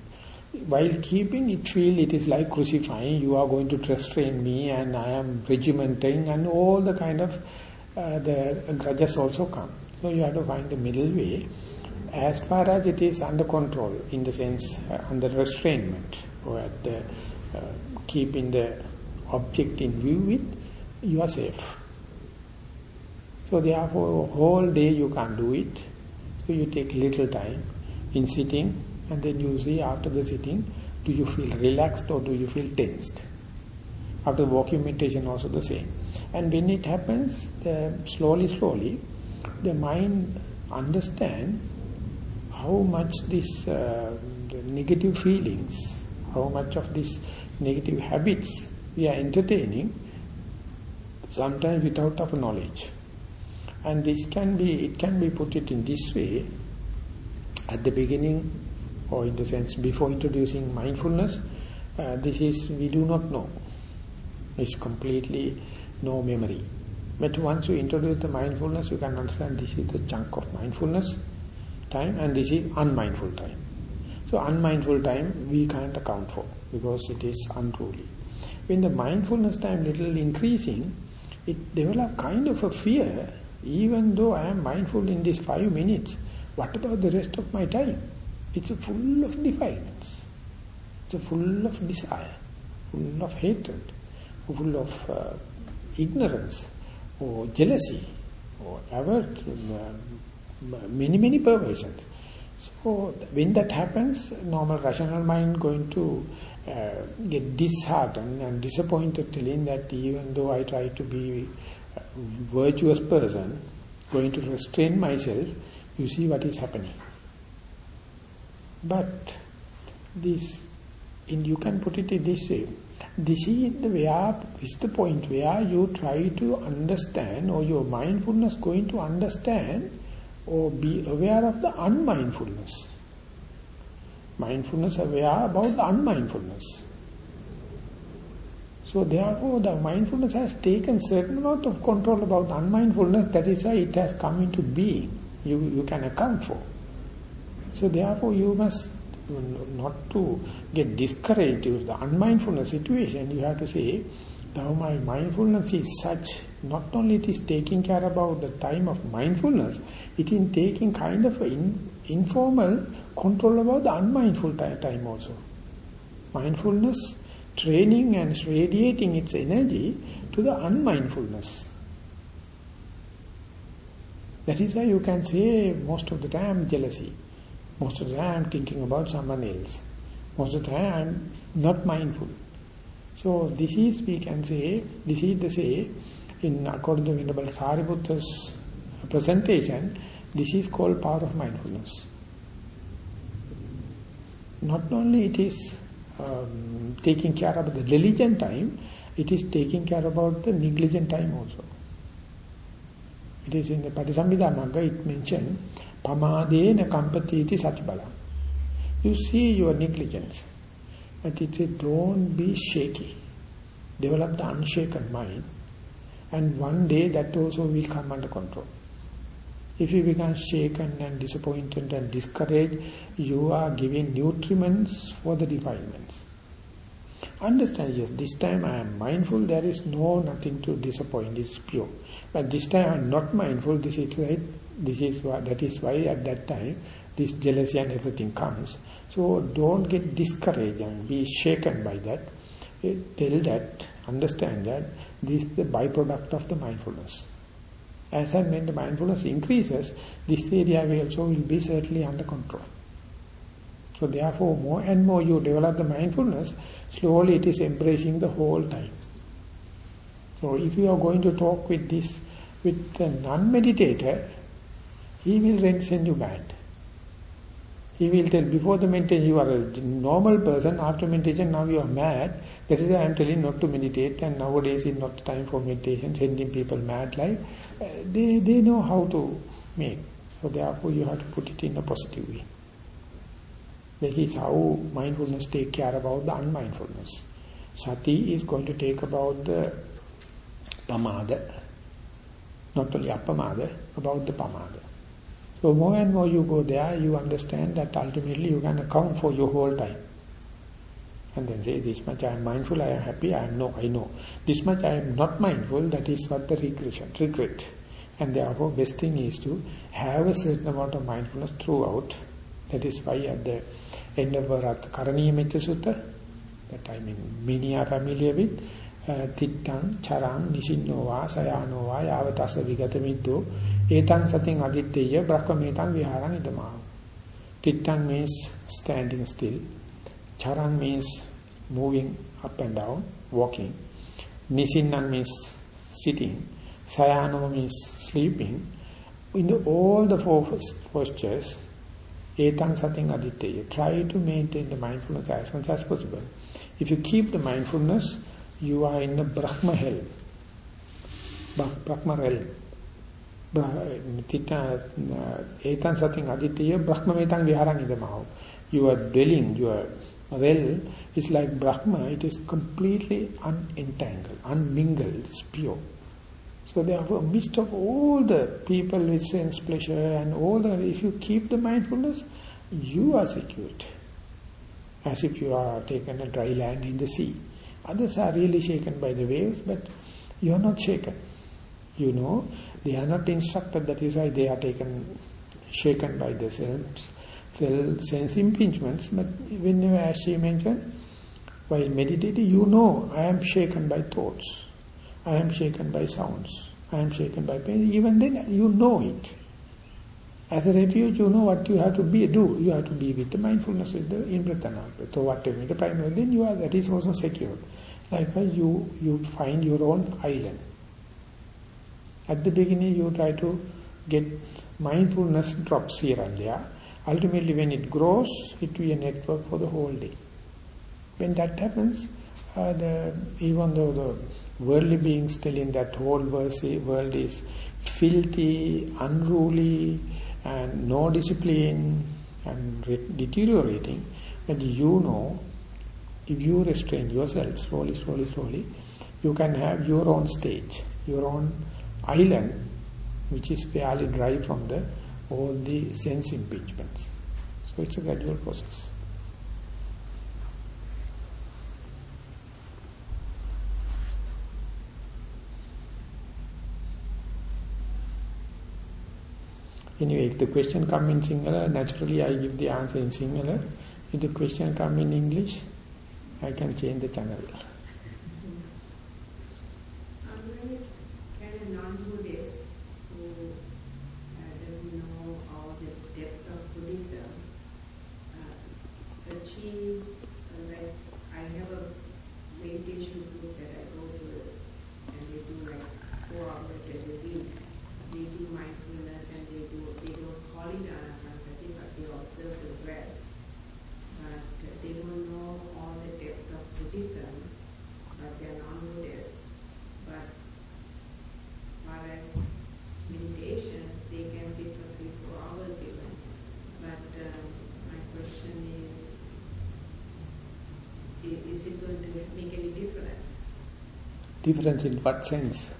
while keeping it feel it is like crucifying, you are going to restrain me and I am regimenting and all the kind of uh, the grudges also come. So you have to find the middle way as far as it is under control, in the sense uh, under restrainment, or at the, uh, keeping the object in view with, you are safe. So therefore whole day you can't do it. So you take little time in sitting, and then you see after the sitting, do you feel relaxed or do you feel tensed? After walking meditation also the same. And when it happens, the, slowly, slowly, the mind understands how much this uh, the negative feelings, how much of these negative habits we are entertaining, sometimes without our knowledge. And this can be, it can be put it in this way, at the beginning, or in the sense before introducing mindfulness, uh, this is, we do not know. It's completely no memory. But once you introduce the mindfulness, you can understand this is the chunk of mindfulness time and this is unmindful time. So unmindful time we can't account for because it is unruly. When the mindfulness time little increasing, it develops kind of a fear, even though I am mindful in these five minutes, what about the rest of my time? It's full of defilements. It's full of desire, full of hatred, full of uh, ignorance, or jealousy, or avert, uh, many, many perversions. So when that happens, normal rational mind going to uh, get disheartened and disappointed, telling that even though I try to be a virtuous person, going to restrain myself, you see what is happening. But this, in, you can put it in this way, this is the where, is the point where you try to understand, or your mindfulness going to understand or be aware of the unmindfulness. Mindfulness aware about the unmindfulness. So therefore the mindfulness has taken certain amount of control about the unmindfulness, that is why it has come into being. You, you can account for. So therefore you must, not to get discouraged with the unmindfulness situation, you have to say, now my mindfulness is such, not only it is taking care about the time of mindfulness, it is taking kind of in, informal control about the unmindful time also. Mindfulness training and radiating its energy to the unmindfulness. That is why you can say most of the time jealousy. Most of the time I'm thinking about someone else. Most of the time I'm not mindful. So this is, we can say, this is the say, in according to Venerable Sariputta's presentation, this is called power of mindfulness. Not only it is um, taking care of the diligent time, it is taking care about the negligent time also. It is in the Patisambhida Magga, it mentioned, Pamadena kampatiti satibala. You see your negligence, but it says don't be shaky. Develop the unshaken mind, and one day that also will come under control. If you become shaken and disappointed and discouraged, you are giving nutriments for the defilements. Understand, yes, this time I am mindful, there is no nothing to disappoint, it's pure. But this time I am not mindful, this is right, this is why, that is why at that time this jealousy and everything comes. So don't get discouraged and be shaken by that. Tell that, understand that this is the byproduct of the mindfulness. As and when the mindfulness increases, this area will also will be certainly under control. So therefore, more and more you develop the mindfulness, slowly it is embracing the whole time. So if you are going to talk with this, with the non-meditator, he will send you mad. He will tell, before the meditation you are a normal person, after meditation now you are mad. That is why I am telling not to meditate, and nowadays is not time for meditation, sending people mad like, uh, they, they know how to make. So therefore you have to put it in a positive way. That is how mindfulness take care about the unmindfulness. Sati is going to take about the pamada, not only apamada, about the pamada. So more and more you go there, you understand that ultimately you can account for your whole time. And then say, this much I am mindful, I am happy, I am no, I know. This much I am not mindful, that is what the regression, regret. And therefore, best thing is to have a certain amount of mindfulness throughout. That is why at the end of Karaniya Metta Sutta, that I mean many are familiar with, Tittang, Charang, Nishinnova, Sayanova, Yavatasa Vigatamiddo, Etang Sating Aditya, Brahmametang Viharan Idamaha. Tittang means standing still. Charang means moving up and down, walking. Nisinnan means sitting. Sayano means sleeping. In the, all the four postures, Etang Sating Aditya, try to maintain the mindfulness as much as possible. If you keep the mindfulness, you are in the Brahma hell, Brahma realm. Etan sating aditya Brahma metang viharang idamaho. Your dwelling, your realm is like Brahma. It is completely unentangled, unmingled, it's pure. So therefore, amidst of all the people with sense pleasure and all the, if you keep the mindfulness, you are secured, as if you are taken a dry land in the sea. Others are really shaken by the waves, but you are not shaken. You know, they are not instructed, that is why they are taken, shaken by the self, self sense impingements. But whenever, as she mentioned, while meditating, you know, I am shaken by thoughts, I am shaken by sounds, I am shaken by pain. Even then, you know it. As a refuge, you know what you have to be, do. You have to be with the mindfulness, with the in-breath and out-breath. So whatever the primary, then you are, that is also secure. Likewise, you, you find your own island. At the beginning, you try to get mindfulness drops here and there. Ultimately, when it grows, it will be a network for the whole day. When that happens, uh, the, even though the worldly beings telling that whole world is filthy, unruly, and no discipline, and re- deteriorating, but you know, if you restrain yourself slowly, slowly, slowly, you can have your own stage, your own island, which is fairly dry from the all the sense impingements. So it's a gradual process. Anyway, if the question comes in Sinhala, naturally I give the answer in Sinhala. If the question comes in English, I can change the channel. Can a non-Buddhist who uh, doesn't know all the depth of Buddhism uh, achieve, uh, like I have a meditation group that I go to, and they do like four hours every week. They do mindfulness and they do they don't call it anapanasati, but they observe as well. But they don't know all the depth of Buddhism, but they are non-Buddhist. But far as meditation, they can sit for three, four hours even. But um, my question is, is it going to make any difference? Difference in what sense?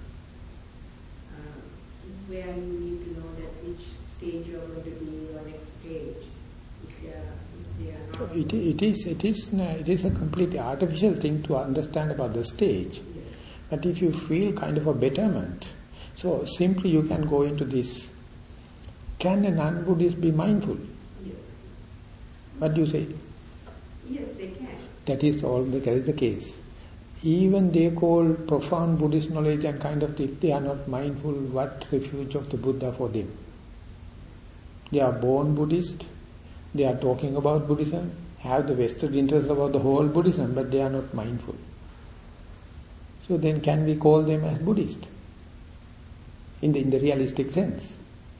Where you need to know that which stage you are going to be, your next stage. If they are, if they are not. It, it is it is it is a completely artificial thing to understand about the stage. Yes. But if you feel kind of a betterment, so simply you can go into this. Can a non-Buddhist be mindful? Yes. What do you say? Yes, they can. That is all. That is the case. Even they call profound Buddhist knowledge and kind of thing, they are not mindful what refuge of the Buddha for them. They are born Buddhist, they are talking about Buddhism, have the vested interest about the whole Buddhism, but they are not mindful. So then can we call them as Buddhist? In the, in the realistic sense.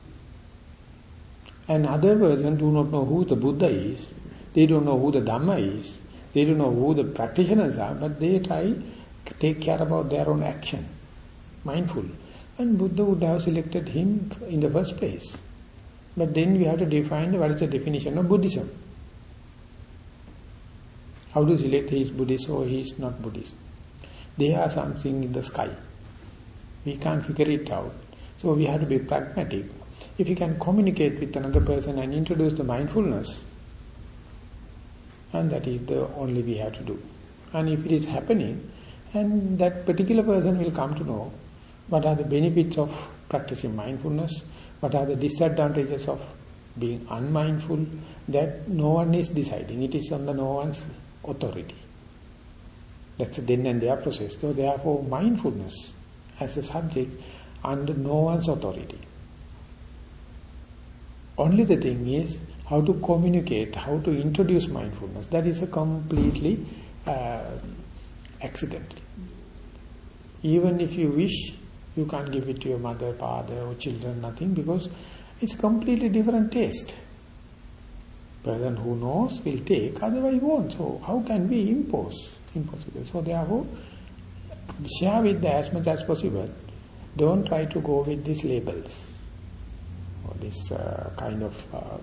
And other persons do not know who the Buddha is, they don't know who the Dhamma is, they don't know who the practitioners are, but they try to take care about their own action, mindful. And Buddha would have selected him in the first place. But then we have to define what is the definition of Buddhism. How to select he is Buddhist or he is not Buddhist? They are something in the sky. We can't figure it out. So we have to be pragmatic. If you can communicate with another person and introduce the mindfulness, And that is the only we have to do. And if it is happening, and that particular person will come to know what are the benefits of practicing mindfulness, what are the disadvantages of being unmindful, that no one is deciding. It is on the no one's authority. That's a then and there process. So therefore mindfulness as a subject under no one's authority. Only the thing is how to communicate, how to introduce mindfulness. That is a completely uh, accidental. Even if you wish, you can't give it to your mother, father or children, nothing, because it's a completely different taste. Person who knows will take, otherwise won't. So how can we impose? Impossible. So therefore, share with them as much as possible. Don't try to go with these labels or this uh, kind of uh,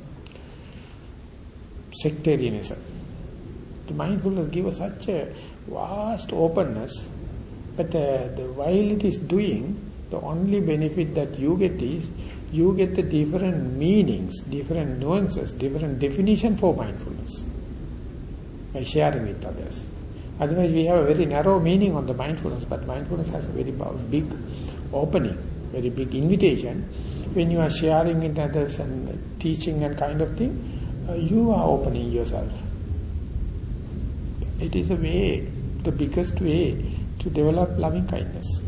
sectarianism. The mindfulness gives us such a vast openness, but uh, the, while it is doing, the only benefit that you get is you get the different meanings, different nuances, different definition for mindfulness by sharing with others. Otherwise we have a very narrow meaning on the mindfulness, but mindfulness has a very big opening, very big invitation. When you are sharing with others and teaching and kind of thing, uh, you are opening yourself. It is a way, the biggest way to develop loving kindness.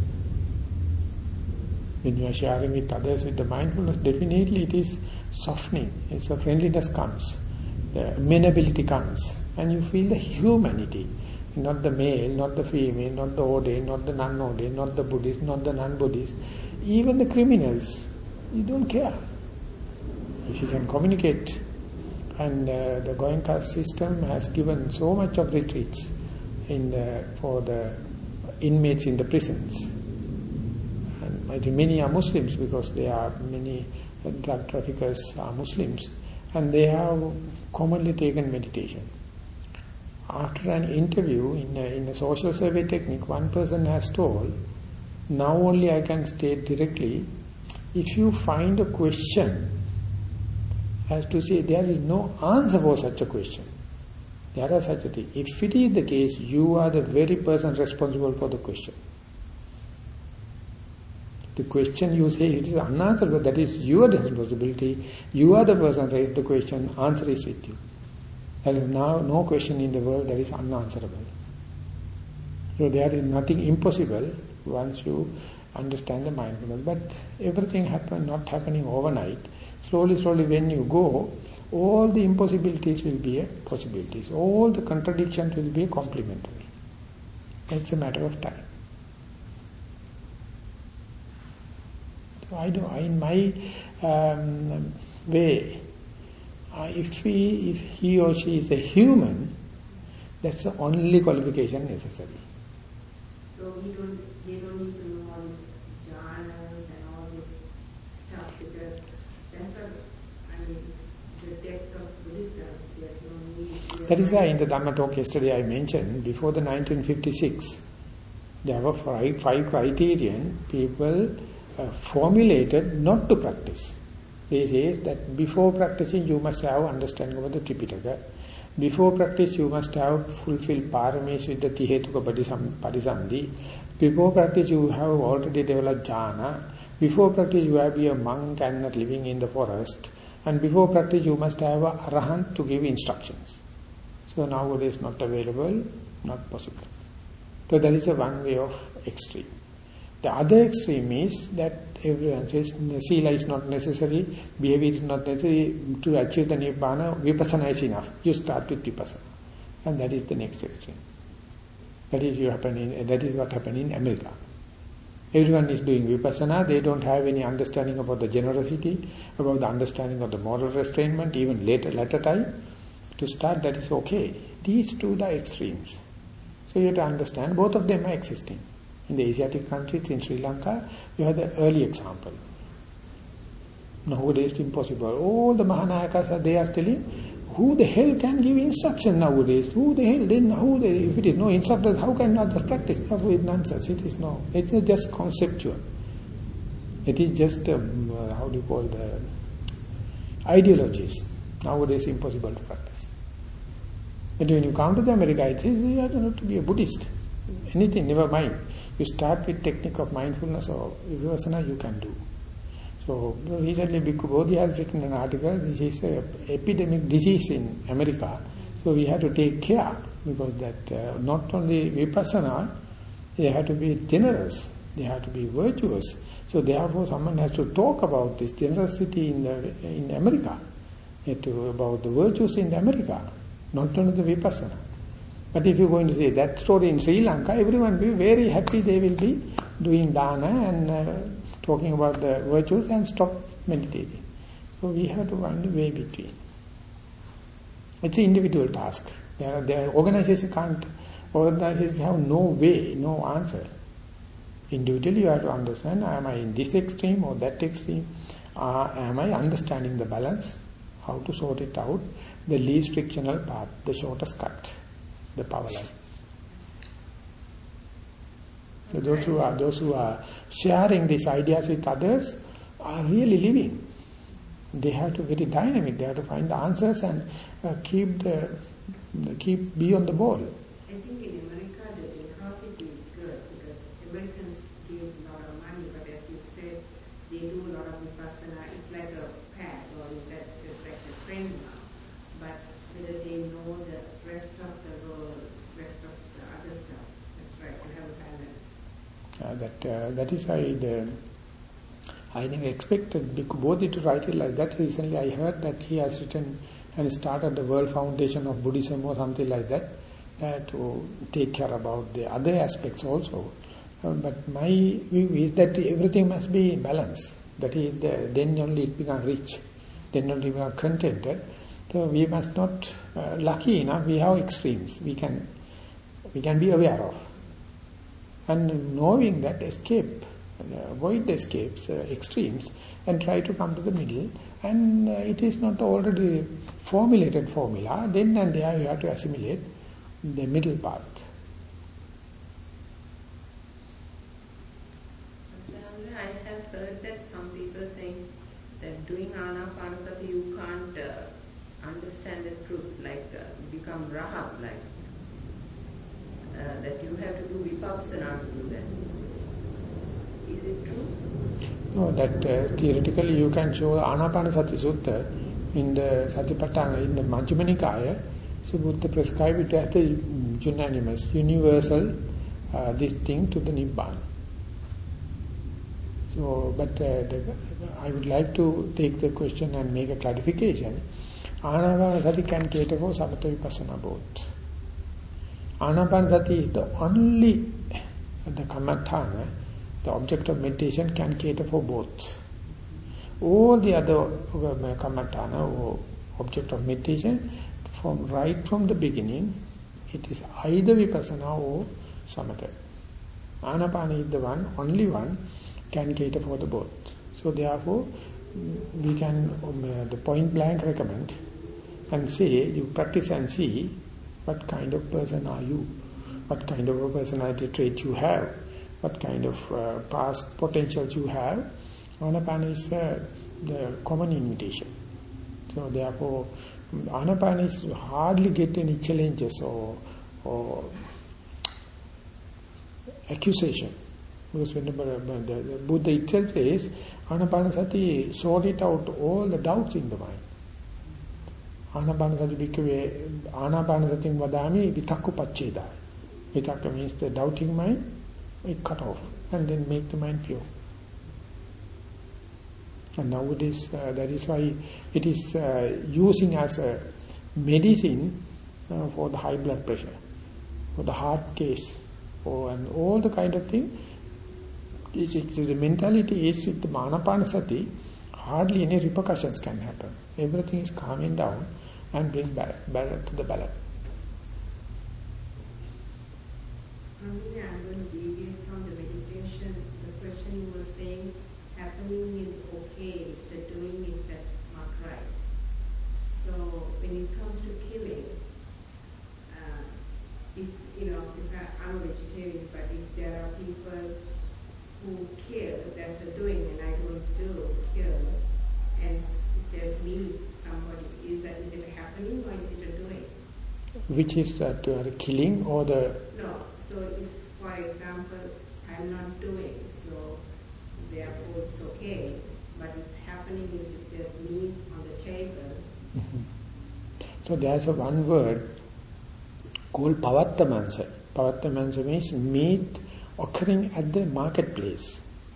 When you are sharing with others with the mindfulness, definitely it is softening. It's a friendliness comes, the amenability comes, and you feel the humanity. Not the male, not the female, not the ordained, not the non-ordained, not the Buddhist, not the non-Buddhist. Even the criminals, you don't care. If you can communicate. And uh, the Goenka system has given so much of retreats in the, for the inmates in the prisons. And I think many are Muslims because there are many drug traffickers are Muslims. And they have commonly taken meditation. After an interview in a, in a social survey technique, one person has told, now only I can state directly, if you find a question, as to say there is no answer for such a question. There are such a thing. If it is the case, you are the very person responsible for the question. The question you say it is unanswerable, that is your responsibility. You are the person who raised the question, answer is with you. There is now no question in the world that is unanswerable. So there is nothing impossible once you understand the mindfulness. But everything happen, not happening overnight. Slowly, slowly when you go, all the impossibilities will be a possibilities. All the contradictions will be complementary. It's a matter of time. So I do, in my um, way, Uh, if we, if he or she is a human, that's the only qualification necessary. So we don't, they don't need to know all jhanas and all this stuff because that's a, I mean, the depth of Buddhism. There's no need. That is why in the Dhamma talk yesterday I mentioned, before the nineteen fifty-six, there were five, five criterion people uh, formulated not to practice. They say that before practicing you must have understanding about the Tripitaka. Before practice you must have fulfilled paramis with the Tihetuka Parisandhi. Before practice you have already developed jhana. Before practice you have to be a monk and not living in the forest. And before practice you must have a arahant to give instructions. So nowadays not available, not possible. So that is a one way of extreme. The other extreme is that everyone says sila is not necessary, behavior is not necessary to achieve the nibbana, vipassana is enough. You start with vipassana. And that is the next extreme. That is, you happen in, that is what happened in America. Everyone is doing vipassana, they don't have any understanding about the generosity, about the understanding of the moral restrainment, even later, later time. To start, that is okay. These two are the extremes. So you have to understand, both of them are existing. In the Asiatic countries, in Sri Lanka, you have the early example. Nowadays it's impossible. All the Mahanayakas are, they are telling, who the hell can give instruction nowadays? Who the hell, then who the, if it is no instructors, how can others practice? With nonsense, it is no, it's just conceptual. It is just, um, uh, how do you call the, ideologies. Nowadays impossible to practice. But when you come to the America, it says you have not to be a Buddhist. Anything, never mind. You start with technique of mindfulness or vipassana, you can do. So recently Bhikkhu Bodhi has written an article, this is an epidemic disease in America. So we have to take care, because that uh, not only vipassana, they have to be generous, they have to be virtuous. So therefore someone has to talk about this generosity in the, in America, to, about the virtues in America, not only the vipassana. But if you're going to say that story in Sri Lanka, everyone will be very happy, they will be doing dana and uh, talking about the virtues and stop meditating. So we have to find a way between. It's an individual task. The, the organization can't, organizations have no way, no answer. Individually you have to understand, am I in this extreme or that extreme? Uh, am I understanding the balance? How to sort it out? The least frictional path, the shortest cut, the power line. So those who are those who are sharing these ideas with others are really living. They have to be very dynamic. They have to find the answers and uh, keep the keep be on the ball. I think in America the generosity is good because Americans give a lot of money, but as you said, they do a lot of vipassana. It's like a pad, or is that it's like a trend now. But whether they know the rest of the world, rest of the other stuff, that's right, to have a balance. Uh, that uh, that is why the I never expected Bhikkhu Bodhi to write it like that. Recently I heard that he has written and started the World Foundation of Buddhism or something like that uh, to take care about the other aspects also. Uh, but my view is that everything must be in balance. That is, the, then only it becomes rich. Then only we are contented. So we must not, uh, lucky enough, we have extremes. We can, we can be aware of. And knowing that, escape. Uh, avoid the escapes, uh, extremes, and try to come to the middle. And uh, it is not already formulated formula. Then and there you have to assimilate the middle path. I have heard that some people saying that doing anapanasati you can't uh, understand the truth, like uh, become rahat, like uh, that you have to do vipassana to do that. Is it true? No, that uh, theoretically you can show Anapanasati Sutta in the Satipatthana, in the Majjhima Nikaya. So Buddha prescribed it as a unanimous, universal uh, this thing to the Nibbana. So, but uh, the, I would like to take the question and make a clarification. Anapanasati can cater for Samatha Vipassana both. Anapanasati is the only, the Kammatthana, the object of meditation can cater for both. All the other uh, Kammatthana or object of meditation, from right from the beginning, it is either Vipassana or Samatha. Anapana is the one, only one, can cater for the both. So therefore, we can um, uh, the point blank recommend and say, you practice and see what kind of person are you, what kind of a personality trait you have, what kind of uh, past potentials you have. Anapana is uh, the common invitation. So therefore, Anapana is hardly get any challenges or, or accusation. Because when the, the, the Buddha itself says, Anapanasati sorted out all the doubts in the mind. Anapanasati bhikkhave, Anapanasati vadami vitakku pacceda. Vitakka means the doubting mind, it cut off and then make the mind pure. And nowadays uh, that is why it is uh, using as a medicine uh, for the high blood pressure, for the heart case, for and all the kind of thing. It, it, the mentality is with the Anapanasati, hardly any repercussions can happen. Everything is calming down and bring back, back to the balance. I'm going to deviate from the meditation. The question you were saying, happening is okay, it's the doing is that's not right. So when it comes to killing, uh, if you know, if I, I'm a vegetarian, but if there are people who kill, that's a doing, and I don't do kill, and if there's me, somebody, is that is it happening or is it a doing? which is that you are killing or the... No, so if, for example, I'm not doing, so therefore it's okay, but it's happening if there's meat on the table. Mm-hmm. So there's a one word called pavattamansa. Pavattamansa means meat occurring at the marketplace.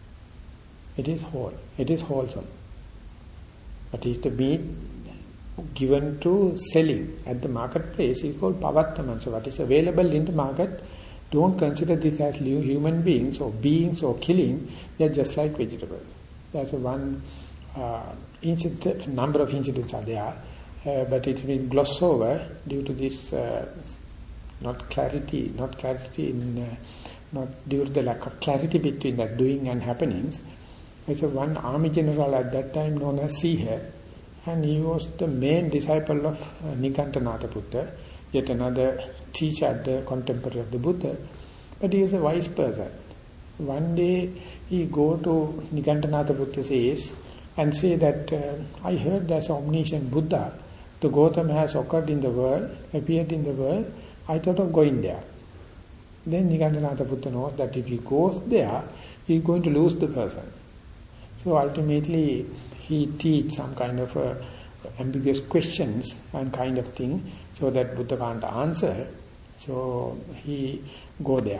It is whole, it is wholesome. But is the meat given to selling at the marketplace is called pavattamansa. What is available in the market, don't consider this as human beings or beings or killing. They are just like vegetables. There's a one uh, incident, number of incidents are there, uh, but it will gloss over due to this uh, not clarity, not clarity in, uh, not due to the lack of clarity between that doing and happenings. There's a one army general at that time known as Siha, and he was the main disciple of uh, Nikantanatha Buddha, yet another teacher at the contemporary of the Buddha. But he was a wise person. One day he go to Nikantanatha Buddha says and say that uh, I heard there's an omniscient Buddha. The Gautama has occurred in the world, appeared in the world. I thought of going there. Then Nikantanatha Buddha knows that if he goes there, he is going to lose the person. So ultimately he teach some kind of uh, ambiguous questions and kind of thing so that Buddha can't answer. So he go there.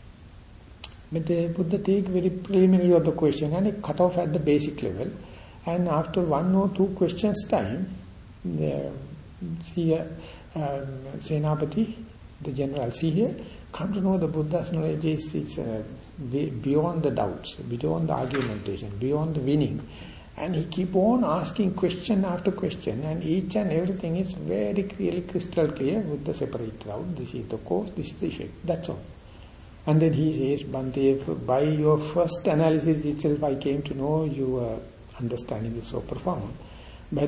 But the Buddha take very preliminary of the question and he cut off at the basic level. And after one or two questions time, the Siha, um, Senapati, the general Siha, come to know the Buddha's knowledge is it's, uh, beyond the doubts, beyond the argumentation, beyond the winning. And he keep on asking question after question, and each and everything is very clearly crystal clear with the separate out. This is the cause, this is the effect. That's all. And then he says, Bhante, by your first analysis itself, I came to know your understanding is so profound. But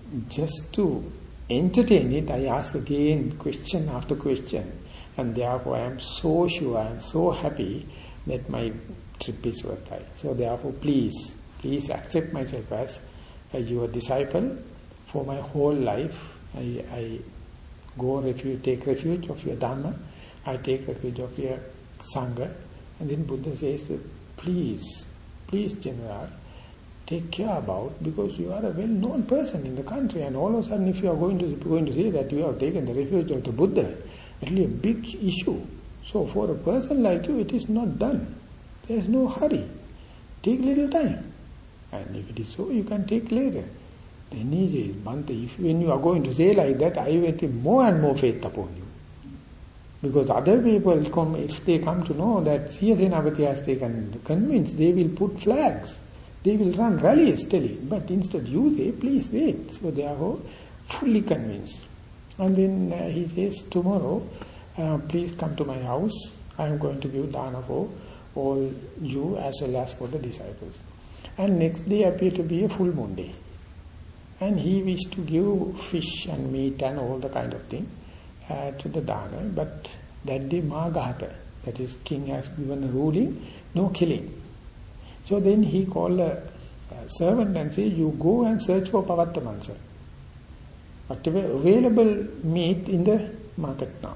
just to entertain it, I ask again question after question. And therefore I am so sure, I am so happy that my trip is worthwhile. So therefore please, please accept myself as, as your disciple for my whole life. I, I go refuge, take refuge of your Dhamma, I take refuge of your Sangha. And then Buddha says, please, please General, take care about, because you are a well-known person in the country, and all of a sudden if you are going to going to say that you have taken the refuge of the Buddha, it will be a big issue. So for a person like you, it is not done. There is no hurry. Take little time. And if it is so, you can take later. Then he says, Bhante, if when you are going to say like that, I will take more and more faith upon you. Because other people come, if they come to know that Siha Senapati has taken convinced, they will put flags. They will run rallies telling. But instead you say, please wait. So they are fully convinced. And then uh, he says, tomorrow, uh, please come to my house. I am going to give dana for all you as well as for the disciples. And next day appeared to be a full moon day. And he wished to give fish and meat and all the kind of thing uh, to the dana. But that day Maghata, that is king has given a ruling, no killing. So then he called a, a servant and said, you go and search for Pavattamansa. Whatever available meat in the market now.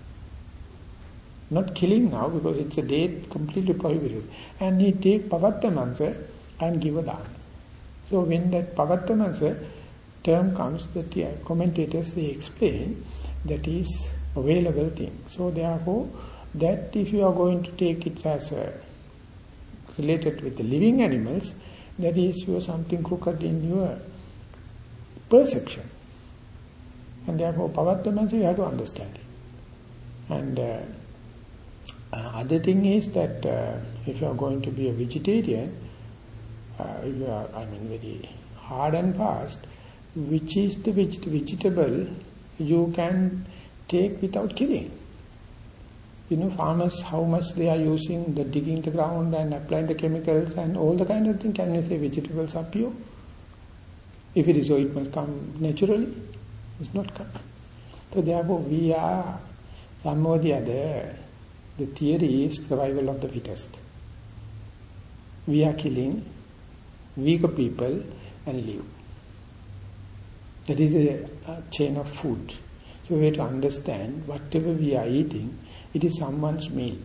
Not killing now because it's a date completely prohibited. And he take Pavattamansa and give a dana. So when that Pavattamansa term comes, the commentators they explain that is available thing. So therefore, that if you are going to take it as a related with the living animals, that is you something crooked in your perception. And therefore, Pavattamansa you have to understand it. And uh, uh, other thing is that uh, if you are going to be a vegetarian, uh, if you are, I mean, very hard and fast, which is the veget- vegetable you can take without killing. You know, farmers, how much they are using the digging the ground and applying the chemicals and all the kind of thing. Can you say vegetables are pure? If it is so, it must come naturally. It's not come. So therefore, we are, some or the other, the theory is survival of the fittest. We are killing weaker people and live. That is a, a chain of food. So we have to understand whatever we are eating, it is someone's meal.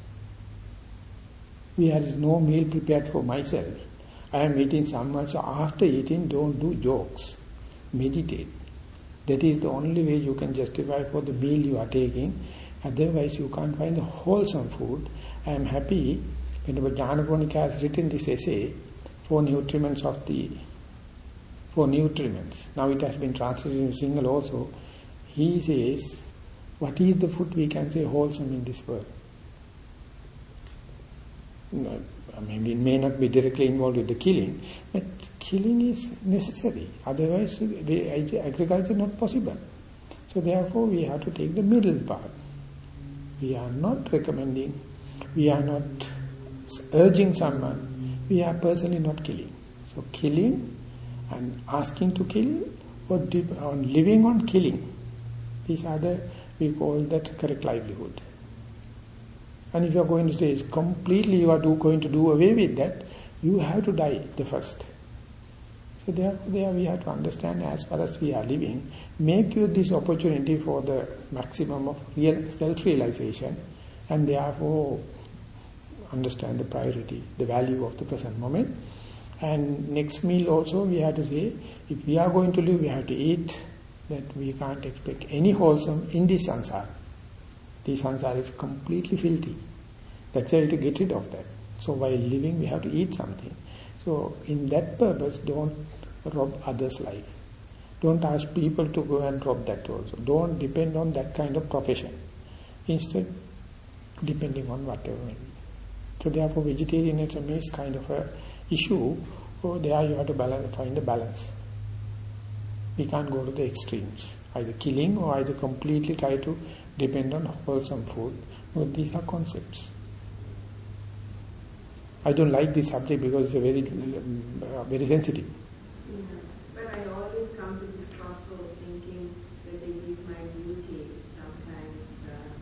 We have no meal prepared for myself. I am eating someone, so after eating, don't do jokes. Meditate. That is the only way you can justify for the meal you are taking. Otherwise, you can't find a wholesome food. I am happy when Jnanaponika has written this essay, Four Nutriments of the Four Nutriments. Now it has been translated in Sinhala also. He says, what is the food we can say wholesome in this world? No, I mean, we may not be directly involved with the killing, but killing is necessary. Otherwise, we, agriculture is not possible. So therefore, we have to take the middle part. We are not recommending, we are not urging someone, we are personally not killing. So killing and asking to kill or, dip, or living on killing, these are the, we call that correct livelihood. And if you are going to say completely you are do, going to do away with that, you have to die the first. So therefore there we have to understand, as far as we are living, make you this opportunity for the maximum of real self-realization, and therefore understand the priority, the value of the present moment. And next meal also we have to say, if we are going to live, we have to eat, that we can't expect any wholesome in this samsara. This samsara is completely filthy. That's why we have to get rid of that. So while living, we have to eat something. So in that purpose, don't rob others' life. Don't ask people to go and rob that also. Don't depend on that kind of profession. Instead, depending on whatever may be. So therefore, vegetarianism is kind of a issue. So there you have to balance, find a balance. We can't go to the extremes, either killing or either completely try to depend on wholesome food. But these are concepts. I don't like this subject because it's a very, uh, very sensitive. Yeah. But I always come to this crossroad thinking that it is my duty sometimes uh,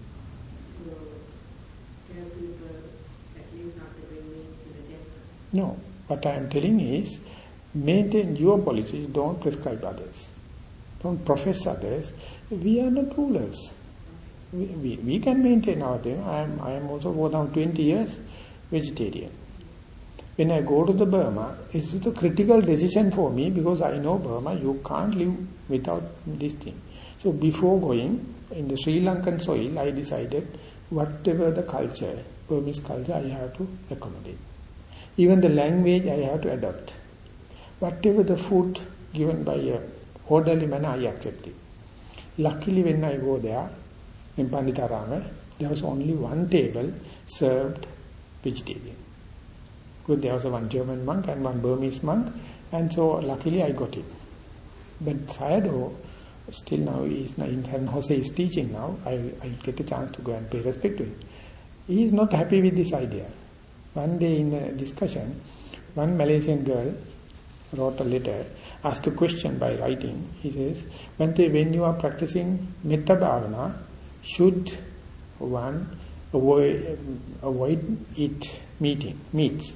to tell people at least not to bring me to the death. No, what I am telling is, maintain your policies, don't prescribe others. Don't profess others. We are not rulers. We, we, we can maintain our thing. I am, I am also for now twenty years vegetarian. When I go to the Burma, it's a critical decision for me because I know Burma, you can't live without this thing. So before going, in the Sri Lankan soil, I decided whatever the culture, Burmese culture, I have to accommodate. Even the language, I have to adopt. Whatever the food given by a orderly manner, I accept it. Luckily, when I go there, in Panditarama, there was only one table served vegetarian. Because there was one German monk and one Burmese monk, and so luckily I got it. But Sayadaw, still now he is in San Jose, is teaching now. I I get a chance to go and pay respect to him. He is not happy with this idea. One day in a discussion, one Malaysian girl wrote a letter, asked a question by writing. He says, Bhante, when you are practicing Metta Bhavana, should one avoid, avoid eat meeting, meats?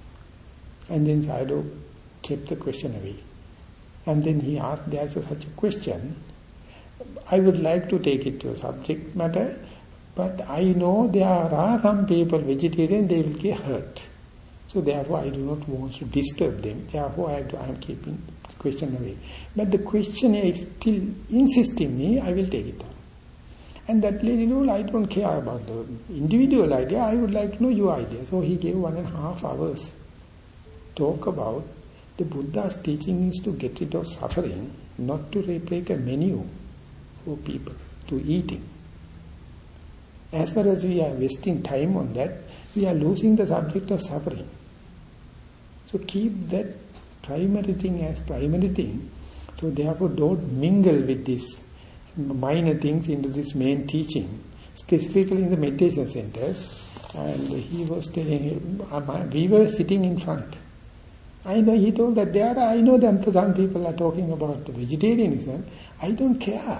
And then Sayadaw kept the question away. And then he asked, there's a, such a question. I would like to take it to a subject matter, but I know there are some people, vegetarian, they will get hurt. So therefore I do not want to disturb them. Therefore I, I am keeping the question away. But the question, if still insisting me, I will take it on. And that lady, no, I don't care about the individual idea, I would like to know your idea. So he gave one and a half hours talk about the Buddha's teaching is to get rid of suffering, not to make a menu for people to eating. As far as we are wasting time on that, we are losing the subject of suffering. So keep that primary thing as primary thing. So therefore don't mingle with these minor things into this main teaching, specifically in the meditation centers. And he was telling him, we were sitting in front. I know, he told that there are, I know that some people are talking about vegetarianism. I don't care.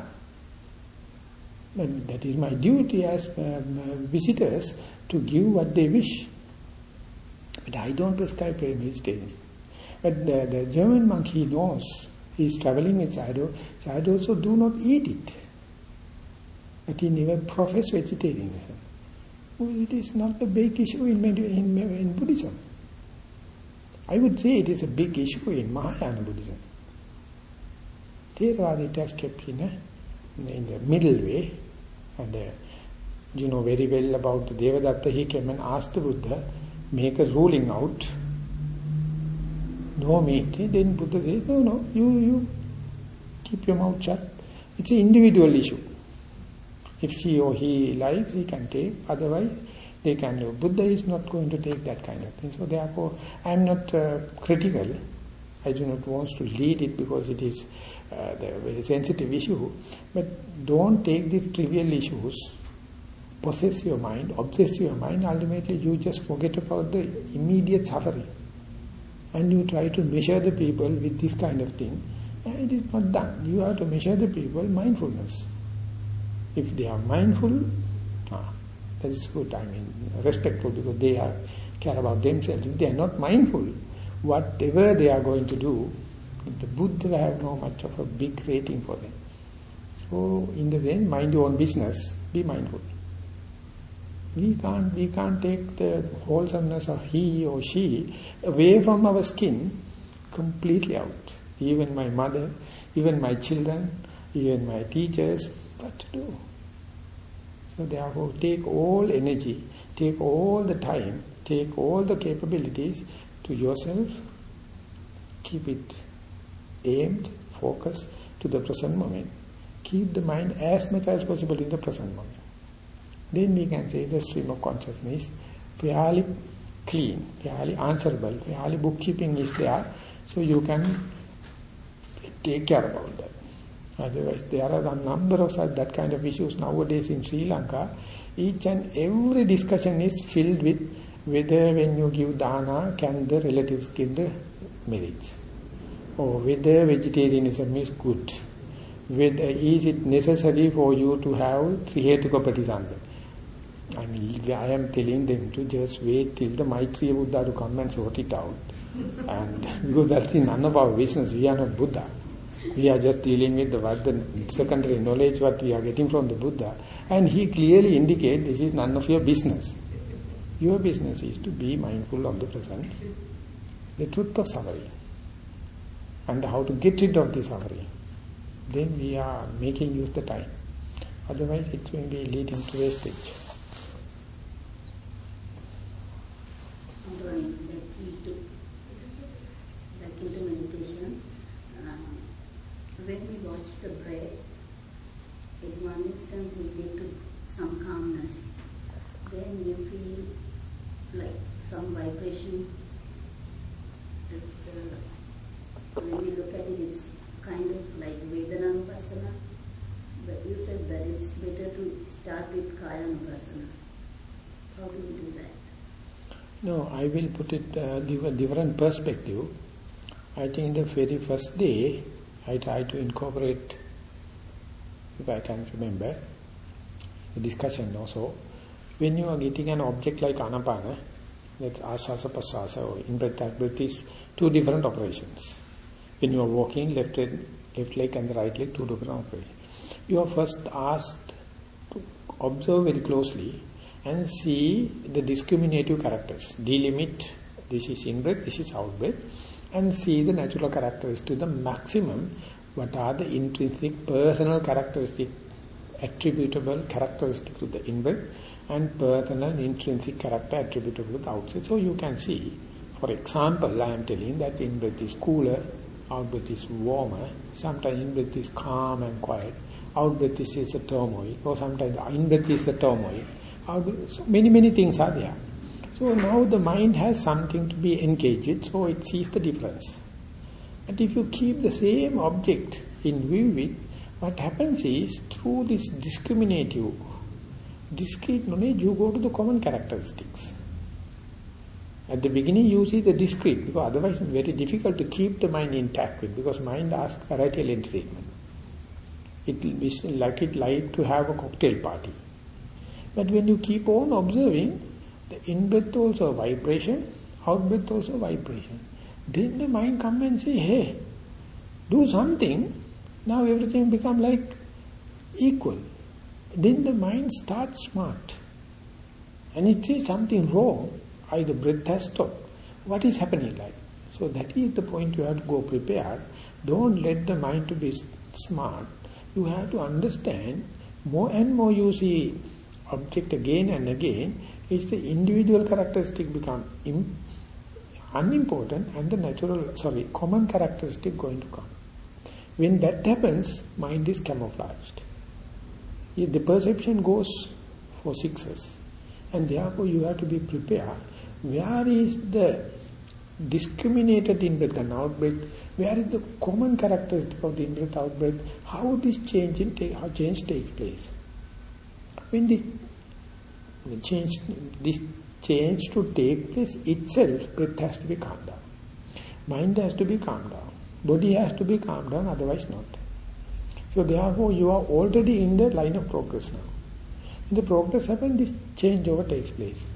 But that is my duty as um, visitors to give what they wish. But I don't prescribe vegetarianism. But the, the German monk, he knows, he is traveling with Sayadaw. Sayadaw also do not eat it. but he never professed vegetarianism. Well, it is not a big issue in, in, in Buddhism. I would say it is a big issue in Mahayana Buddhism. Theravada it has kept in, a, in the middle way, and uh, you know very well about the Devadatta. He came and asked the Buddha, make a ruling out. No meat. Then Buddha said, no, no, you, you keep your mouth shut. It's an individual issue. If she or he likes, he can take. Otherwise, they can do. Buddha is not going to take that kind of thing. So therefore, I am not uh, critical. I do not want to lead it because it is uh, the very sensitive issue. But don't take these trivial issues, possess your mind, obsess your mind. Ultimately, you just forget about the immediate suffering. And you try to measure the people with this kind of thing. And it is not done. You have to measure the people mindfulness. If they are mindful, ah, that is good, I mean, respectful because they are care about themselves. If they are not mindful, whatever they are going to do, the Buddha will have no much of a big rating for them. So, in the end, mind your own business, be mindful. We can't, we can't take the wholesomeness of he or she away from our skin completely out. Even my mother, even my children, even my teachers, what to do? So therefore take all energy, take all the time, take all the capabilities to yourself, keep it aimed, focused to the present moment. Keep the mind as much as possible in the present moment. Then we can say the stream of consciousness fairly clean, fairly answerable, fairly bookkeeping is there, so you can take care about that. Otherwise, there are a number of such that kind of issues nowadays in Sri Lanka. Each and every discussion is filled with whether when you give dana, can the relatives give the marriage? Or whether vegetarianism is good. Whether is it necessary for you to have three hetuka patisanda? I mean, I am telling them to just wait till the Maitreya Buddha to come and sort it out. And because that's none of our business, we are not Buddha. We are just dealing with the, what the secondary knowledge what we are getting from the Buddha. And he clearly indicates this is none of your business. Your business is to be mindful of the present, the truth of suffering, and how to get rid of the suffering. Then we are making use the time. Otherwise it will be leading to wastage. Going back into, back into meditation, um, when we watch the breath, in one instant we get to some calmness. Then you feel like some vibration. It's, uh, when we look at it, it's kind of like Vedananupasana. But you said that it's better to start with Kayanupasana. How do we do that? No, I will put it uh, give a different perspective. I think the very first day I try to incorporate, if I can remember, the discussion also. When you are getting an object like Anapana, that's Asasa Pasasa or in-breath out-breath is two different operations. When you are walking, left leg, left leg and the right leg, two different operations. You are first asked to observe very closely and see the discriminative characters. Delimit, this is in-breath, this is out-breath, and see the natural characteristics to the maximum. What are the intrinsic personal characteristics, attributable characteristics to the in-breath, and personal intrinsic character attributable to the outside. So you can see, for example, I am telling that in-breath is cooler, out-breath is warmer, sometimes in-breath is calm and quiet, out-breath is, is a turmoil, or sometimes in-breath is a turmoil. So many, many things are there. So now the mind has something to be engaged with, so it sees the difference. And if you keep the same object in view with, what happens is, through this discriminative, discrete knowledge, you go to the common characteristics. At the beginning you see the discrete, because otherwise it's very difficult to keep the mind intact with, because mind asks varietal entertainment. It will be like it like to have a cocktail party. But when you keep on observing, the in-breath also vibration, out-breath also vibration. Then the mind comes and say, hey, do something, now everything become like equal. then the mind starts smart. And it sees something wrong, either breath has stopped. What is happening like? So that is the point you have to go prepared. Don't let the mind to be smart. You have to understand, more and more you see object again and again, it's the individual characteristic become im- unimportant and the natural, sorry, common characteristic going to come. When that happens, mind is camouflaged. The perception goes for sixes. And therefore you have to be prepared. Where is the discriminated in-breath and out-breath? Where is the common characteristic of the in-breath, out-breath? How this change, in take, how change takes place? When this change, this change to take place itself, breath has to be calmed down. Mind has to be calmed down. Body has to be calmed down, otherwise not. So therefore you are already in the line of progress now. When the progress happens, this changeover takes place.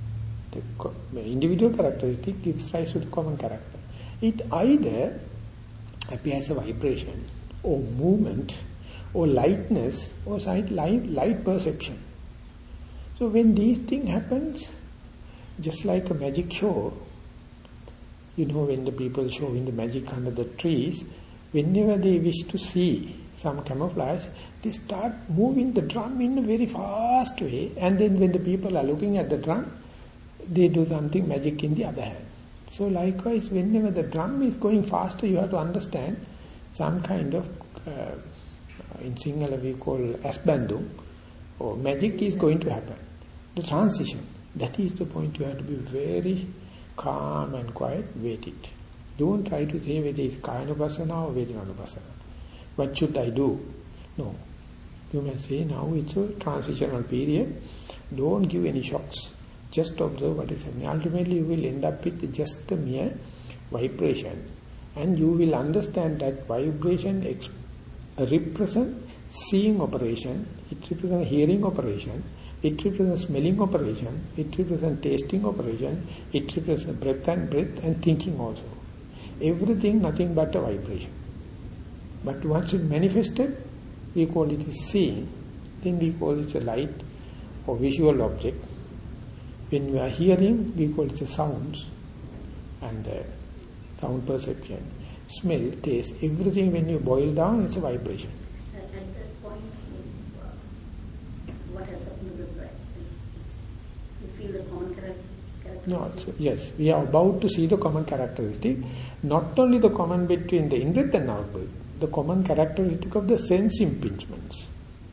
The individual characteristic gives rise to the common character. It either appears as a vibration, or movement, or lightness, or light, light perception. So when these things happen, just like a magic show, you know, when the people showing the magic under the trees, whenever they wish to see some camouflage, they start moving the drum in a very fast way, and then when the people are looking at the drum, they do something magic in the other hand. So likewise, whenever the drum is going faster, you have to understand some kind of, uh, in Sinhala we call asbandung, or magic is going to happen. The transition, that is the point you have to be very calm and quiet, wait it. Don't try to say whether it's Kayanupassana or Vedananupassana. What should I do? No. You may say now it's a transitional period. Don't give any shocks. Just observe what is happening. Ultimately you will end up with just a mere vibration. And you will understand that vibration ex- represents seeing operation, it represents hearing operation, it represents smelling operation, it represents tasting operation, it represents breath and breath and thinking also. Everything nothing but a vibration. But once it manifested, we call it a seeing, then we call it a light or visual object. When we are hearing, we call it a sounds, and the sound perception, smell, taste, everything when you boil down, it's a vibration. At, at that point, uh, what has happened to the breath? It's, it's, you feel the common characteristic? No, so, yes, we are about to see the common characteristic, not only the common between the in-breath and out-breath, the common characteristic of the sense impingements.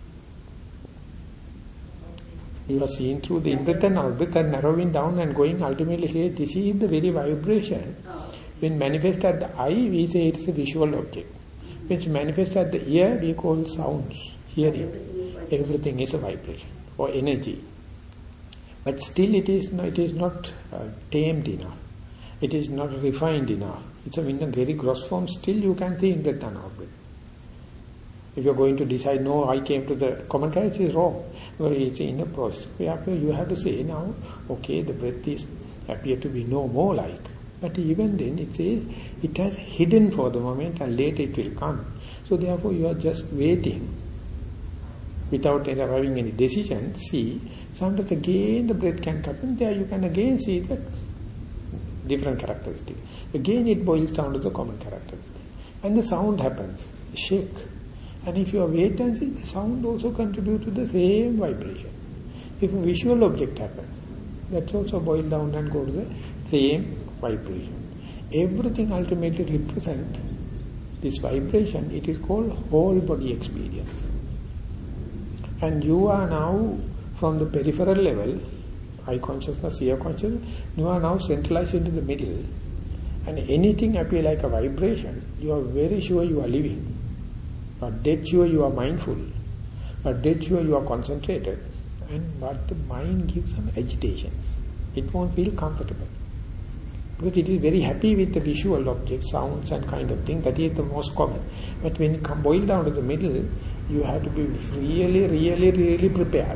You are seeing through the in-breath and out-breath and narrowing down and going ultimately say this is the very vibration. When manifest at the eye, we say it's a visual object. When it's manifest at the ear, we call sounds, hearing. Everything is a vibration or energy. But still it is no, it is not uh, tamed enough. It is not refined enough. It's a, in a very gross form. Still you can see in-breath and out-breath. If you are going to decide, no, I came to the common character, it's wrong. Well, it's in a process. You have to say now, okay, the breath is appear to be no more like. But even then it says, it has hidden for the moment and later it will come. So therefore you are just waiting without having any decision. See, sometimes again the breath can come in there, you can again see the different characteristic. Again it boils down to the common characteristic. And the sound happens, shake. And if you are wait and see, the sound also contributes to the same vibration. If a visual object happens, that's also boil down and go to the same vibration. Everything ultimately represents this vibration. It is called whole body experience. And you are now from the peripheral level, eye consciousness, ear consciousness, you are now centralized into the middle. And anything appear like a vibration, you are very sure you are living. But dead sure you are mindful, but dead sure you are concentrated, and but the mind gives some agitations. It won't feel comfortable. Because it is very happy with the visual objects, sounds and kind of thing, that is the most common. But when you come boil down to the middle, you have to be really, really, really prepared.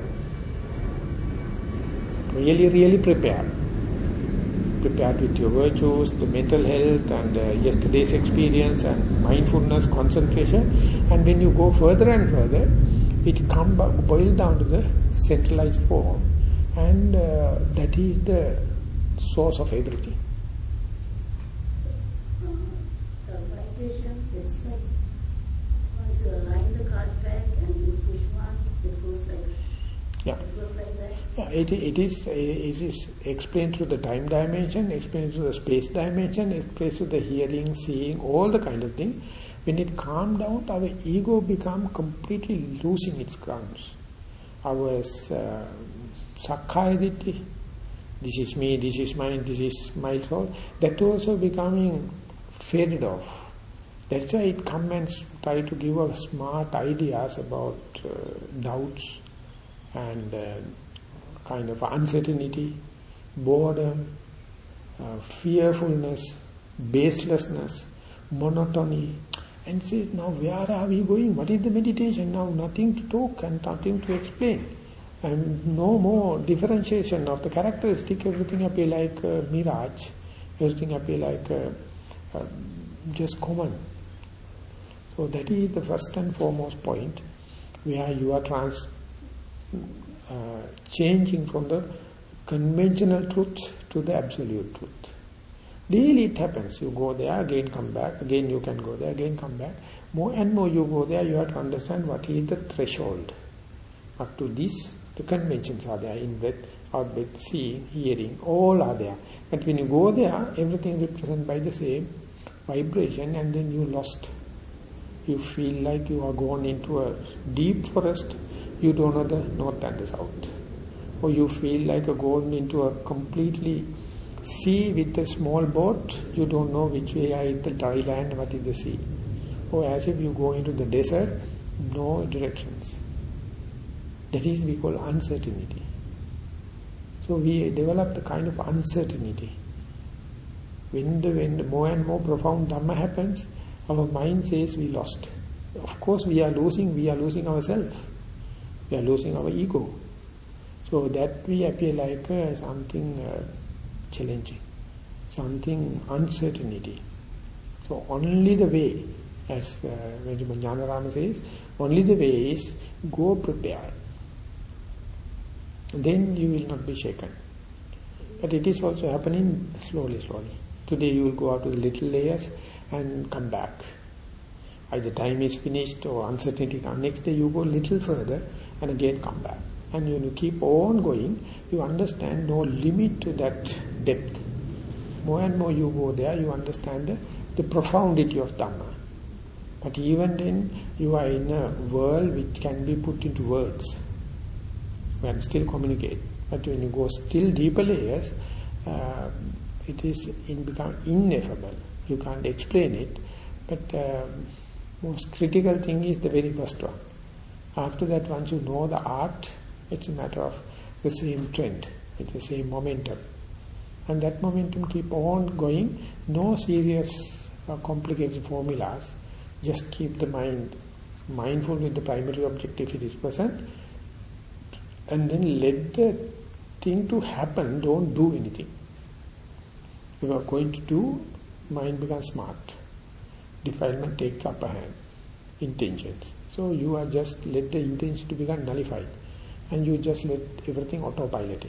Really, really prepared. Prepared with your virtues, the mental health and uh, yesterday's experience and mindfulness, concentration. And when you go further and further, it come boil down to the centralized form, and uh, that is the source of everything. Uh, the vibration, it's like once you align the card back and you push one, it goes like, Yeah. it goes like that. Yeah, it, it is it is explained through the time dimension, explained through the space dimension, explained through the hearing, seeing, all the kind of thing. When it calms down, our ego become completely losing its grounds. Our uh, sakkaya ditthi, this is me, this is mine, this is my soul, that also becoming faded off. That's why it comes and try to give us smart ideas about uh, doubts and uh, kind of uncertainty, boredom, uh, fearfulness, baselessness, monotony, and says, now where are we going? What is the meditation? Now nothing to talk and nothing to explain. And no more differentiation of the characteristic, everything appear like uh, mirage, everything appear like uh, uh, just common. So that is the first and foremost point, where you are trans Uh, changing from the conventional truth to the absolute truth. Daily it happens. You go there, again come back, again you can go there, again come back. More and more you go there, you have to understand what is the threshold. Up to this, the conventions are there, in breath, out breath, seeing, hearing, all are there. But when you go there, everything represented by the same vibration, and then you lost. You feel like you are gone into a deep forest. You don't know the north and the south. Or you feel like you're going into a completely sea with a small boat. You don't know which way is the dry land, what is the sea. Or as if you go into the desert, no directions. That is we call uncertainty. So we develop the kind of uncertainty. When the, when the more and more profound Dhamma happens, our mind says we lost. Of course we are losing, we are losing ourselves. We are losing our ego. So that we appear like uh, something uh, challenging, something uncertainty. So only the way, as uh, Jnanarama says, only the way is go prepared. Then you will not be shaken. But it is also happening slowly, slowly. Today you will go out to the little layers and come back. Either time is finished or uncertainty comes. Next day you go little further and again come back. And when you keep on going, you understand no limit to that depth. More and more you go there, you understand the, the profundity of Dhamma. But even then, you are in a world which can be put into words. You can still communicate. But when you go still deeper layers, uh, it is in become ineffable. You can't explain it. But uh, most critical thing is the very first one. After that, once you know the art, it's a matter of the same trend. It's the same momentum. And that momentum keep on going. No serious uh, complicated formulas. Just keep the mind mindful with the primary objective it is present. And then let the thing to happen, don't do anything. You are going to do, mind becomes smart. Defilement takes upper hand. Intentions. So you are just let the intention to become nullified. And you just let everything autopiloting.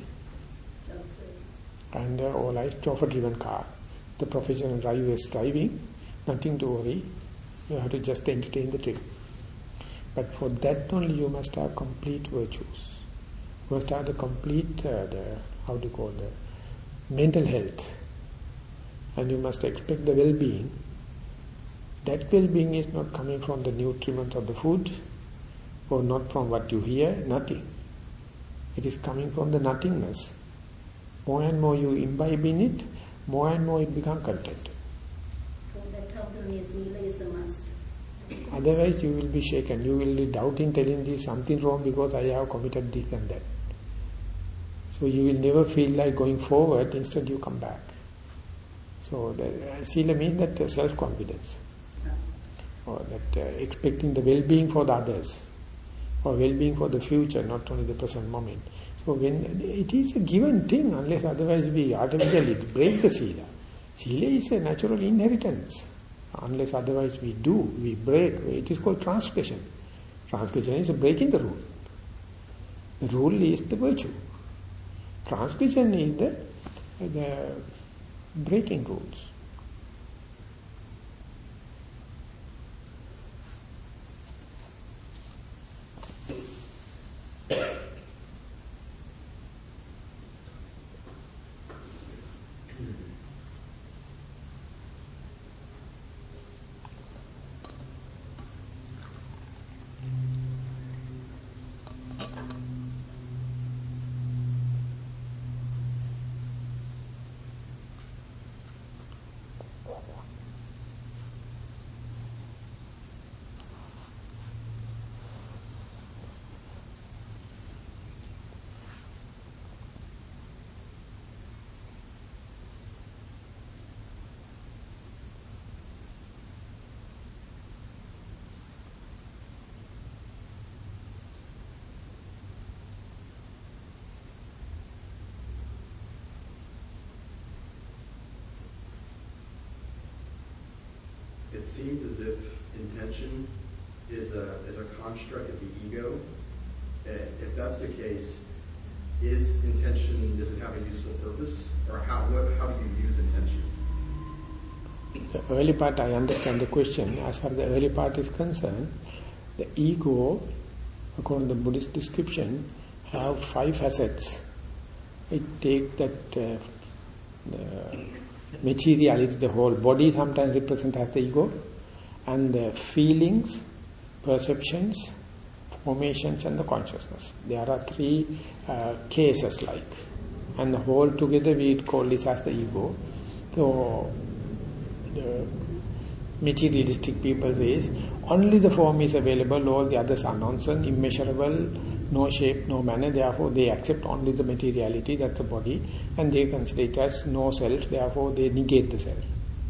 And uh, all like chauffeur-driven car. The professional driver is driving, nothing to worry. You have to just entertain the trip. But for that only you must have complete virtues. You must have the complete, uh, the how do you call the mental health. And you must expect the well-being. That well-being is not coming from the nutriment of the food, or not from what you hear, nothing. It is coming from the nothingness. More and more you imbibe in it, more and more it becomes content. So that Thakurani Sila is a must. Otherwise you will be shaken. You will be doubting, telling this something wrong because I have committed this and that. So you will never feel like going forward, instead you come back. So the uh, Sila means that uh, self-confidence. Or that uh, expecting the well-being for the others. Or well-being for the future, not only the present moment. So when it is a given thing, unless otherwise we artificially break the Sila. Sila is a natural inheritance. Unless otherwise we do, we break. It is called transgression. Transgression is breaking the rule. The rule is the virtue. Transgression is the, the breaking rules. It seems as if intention is a is a construct of the ego. Uh, If that's the case, is intention, does it have a useful purpose, or how what how do you use intention? The early part, I understand the question. As far as the early part is concerned, the ego, according to the Buddhist description, have five facets. It takes that uh, the materiality, the whole body sometimes represented as the ego, and the feelings, perceptions, formations, and the consciousness. There are three uh, cases like, and the whole together we call this as the ego. So the materialistic people says only the form is available, all the others are nonsense, immeasurable, no shape, no manner, therefore they accept only the materiality, that's the body, and they consider it as no self, therefore they negate the self.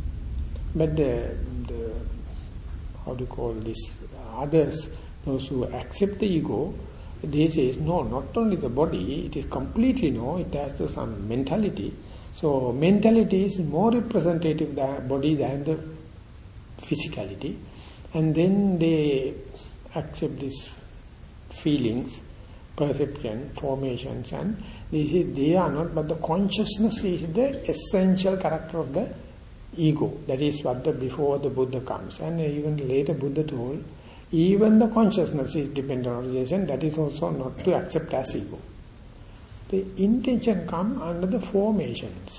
But the, the how do you call this, others, those who accept the ego, they say, no, not only the body, it is completely no, it has the, some mentality. So mentality is more representative than body than the physicality, and then they accept these feelings, perception, formations, and they say they are not, but the consciousness is the essential character of the ego. That is what the before the Buddha comes, and even later Buddha told, even the consciousness is dependent on realization, that is also not to accept as ego. The intention comes under the formations.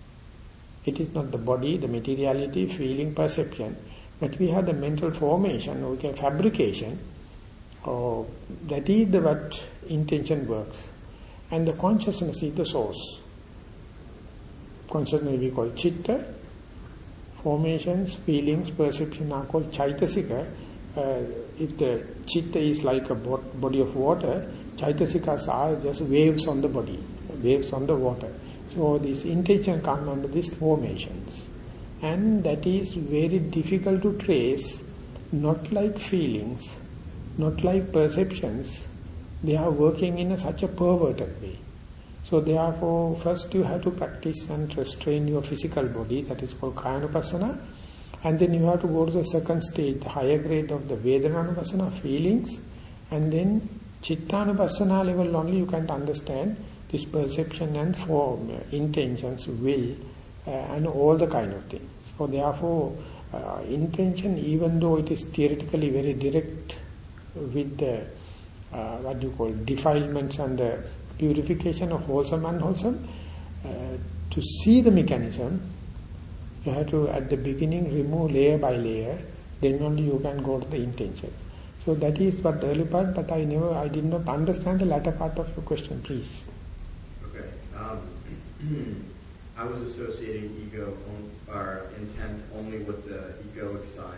It is not the body, the materiality, feeling, perception, but we have the mental formation, or we can fabrication. Oh, that is the what intention works, and the consciousness is the source. Consciousness we call chitta. Formations, feelings, perception are called chaitasika. Uh, if the chitta is like a body of water, chaitasikas are just waves on the body, waves on the water. So this intention comes under these formations, and that is very difficult to trace. Not like feelings, not like perceptions. They are working in a, such a perverted way. So therefore, first you have to practice and restrain your physical body, that is called Kayanupassana, and then you have to go to the second stage, the higher grade of the Vedananupassana, feelings, and then Chittanupassana level only you can understand this perception and form, uh, intentions, will, uh, and all the kind of things. So therefore, uh, intention, even though it is theoretically very direct with the, uh, what do you call, defilements and the purification of wholesome and unwholesome, uh, to see the mechanism, you have to, at the beginning, remove layer by layer, then only you can go to the intention. So that is what the early part, but I never, I did not understand the latter part of your question, please. Okay. Um, I was associating ego on, or intent only with the egoic side.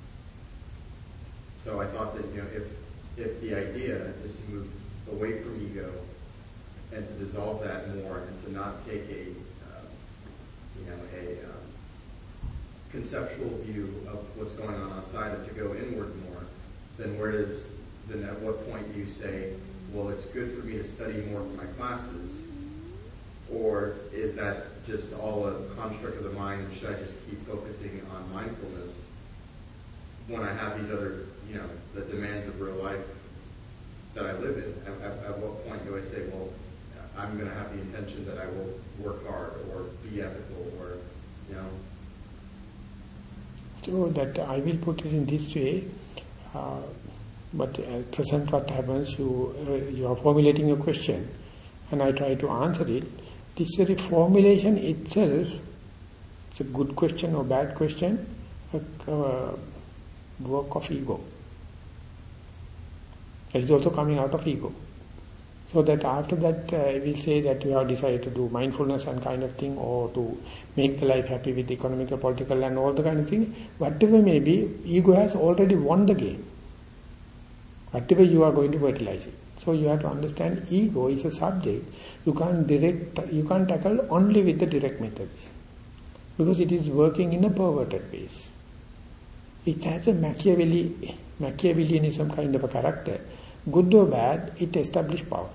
So I thought that, you know, if if the idea is to move away from ego and to dissolve that more and to not take a, uh, you know, a um, conceptual view of what's going on outside and to go inward more, then where does, then at what point do you say, well, it's good for me to study more for my classes, or is that just all a construct of the mind, and should I just keep focusing on mindfulness when I have these other, you know, the demands of real life that I live in, at, at, at what point do I say, well, I'm going to have the intention that I will work hard or be ethical or, you know? So that I will put it in this way, uh, but at present what happens, you, uh, you are formulating a question and I try to answer it. This very formulation itself, it's a good question or bad question, a uh, work of ego. It is also coming out of ego. So that after that, uh, I will say that you have decided to do mindfulness and kind of thing, or to make the life happy with economic, political and all the kind of thing. Whatever may be, ego has already won the game. Whatever you are going to fertilize it. So you have to understand ego is a subject. You can't direct, you can't tackle only with the direct methods. Because it is working in a perverted ways. It has a Machiavelli, Machiavellianism kind of a character. Good or bad, it establishes power.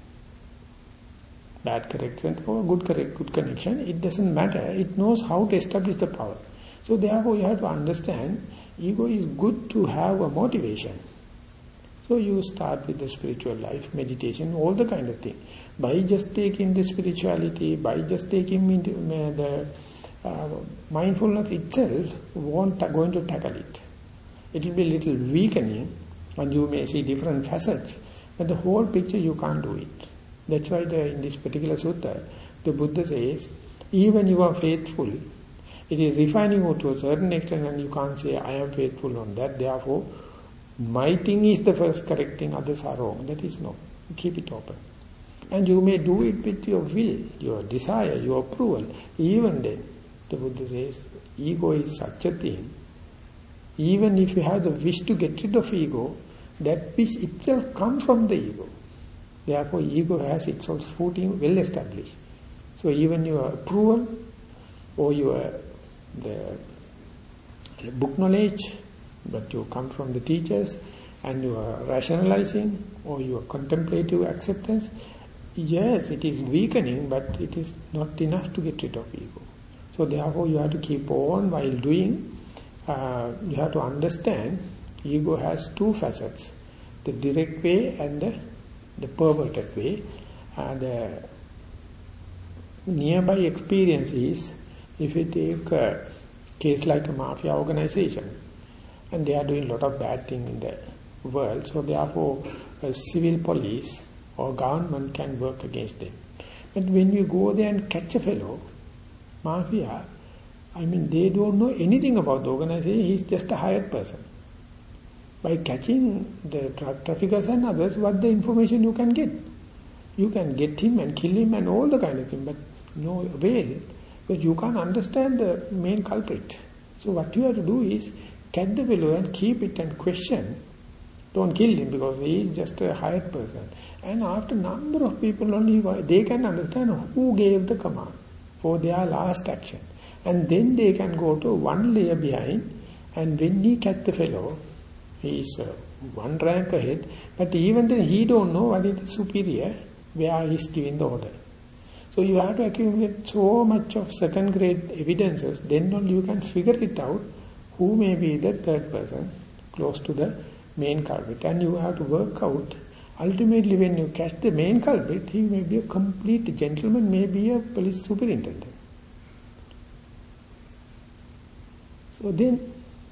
Bad correction or good correct, good connection, it doesn't matter. It knows how to establish the power. So therefore you have to understand, ego is good to have a motivation. So you start with the spiritual life, meditation, all the kind of thing. By just taking the spirituality, by just taking the uh, mindfulness itself, won't ta- going to tackle it. It will be a little weakening, and you may see different facets, but the whole picture you can't do it. That's why the, in this particular sutta, the Buddha says, even you are faithful, it is refining you to a certain extent, and you can't say, I am faithful on that, therefore, my thing is the first correct thing, others are wrong. That is no. Keep it open. And you may do it with your will, your desire, your approval. Even then, the Buddha says, ego is such a thing. Even if you have the wish to get rid of ego, that wish itself comes from the ego. Therefore, ego has its own footing well established. So even your approval or your the book knowledge, but you come from the teachers, and you are rationalizing or your contemplative acceptance, yes, it is weakening, but it is not enough to get rid of ego. So therefore, you have to keep on while doing. Uh, you have to understand, ego has two facets: the direct way and the, the perverted way. Uh, the nearby experience is, if you take a case like a mafia organization, and they are doing a lot of bad things in the world, so therefore a civil police or government can work against them. But when you go there and catch a fellow, mafia, I mean, they don't know anything about the organization, he's just a hired person. By catching the drug traffickers and others, what the information you can get? You can get him and kill him and all the kind of thing, but no avail, because you can't understand the main culprit. So what you have to do is, catch the fellow and keep it and question. Don't kill him because he is just a hired person. And after number of people only, they can understand who gave the command for their last action. And then they can go to one layer behind, and when he catch the fellow, he is uh, one rank ahead, but even then he don't know what is the superior, where he is giving the order. So you have to accumulate so much of second grade evidences, then only you can figure it out who may be the third person close to the main culprit. And you have to work out, ultimately when you catch the main culprit, he may be a complete gentleman, may be a police superintendent. So then,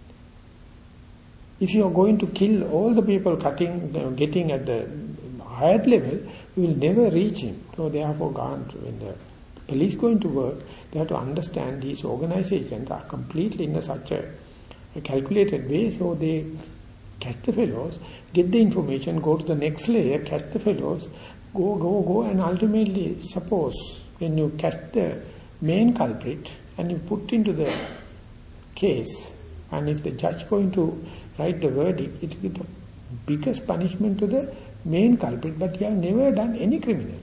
if you are going to kill all the people cutting, you know, getting at the higher level, you will never reach him. So therefore, when the police going to work, they have to understand these organizations are completely in a such a, a calculated way, so they catch the fellows, get the information, go to the next layer, catch the fellows, go, go, go, and ultimately, suppose when you catch the main culprit and you put into the case, and if the judge going to write the verdict, it will be the biggest punishment to the main culprit, but he has never done any criminal.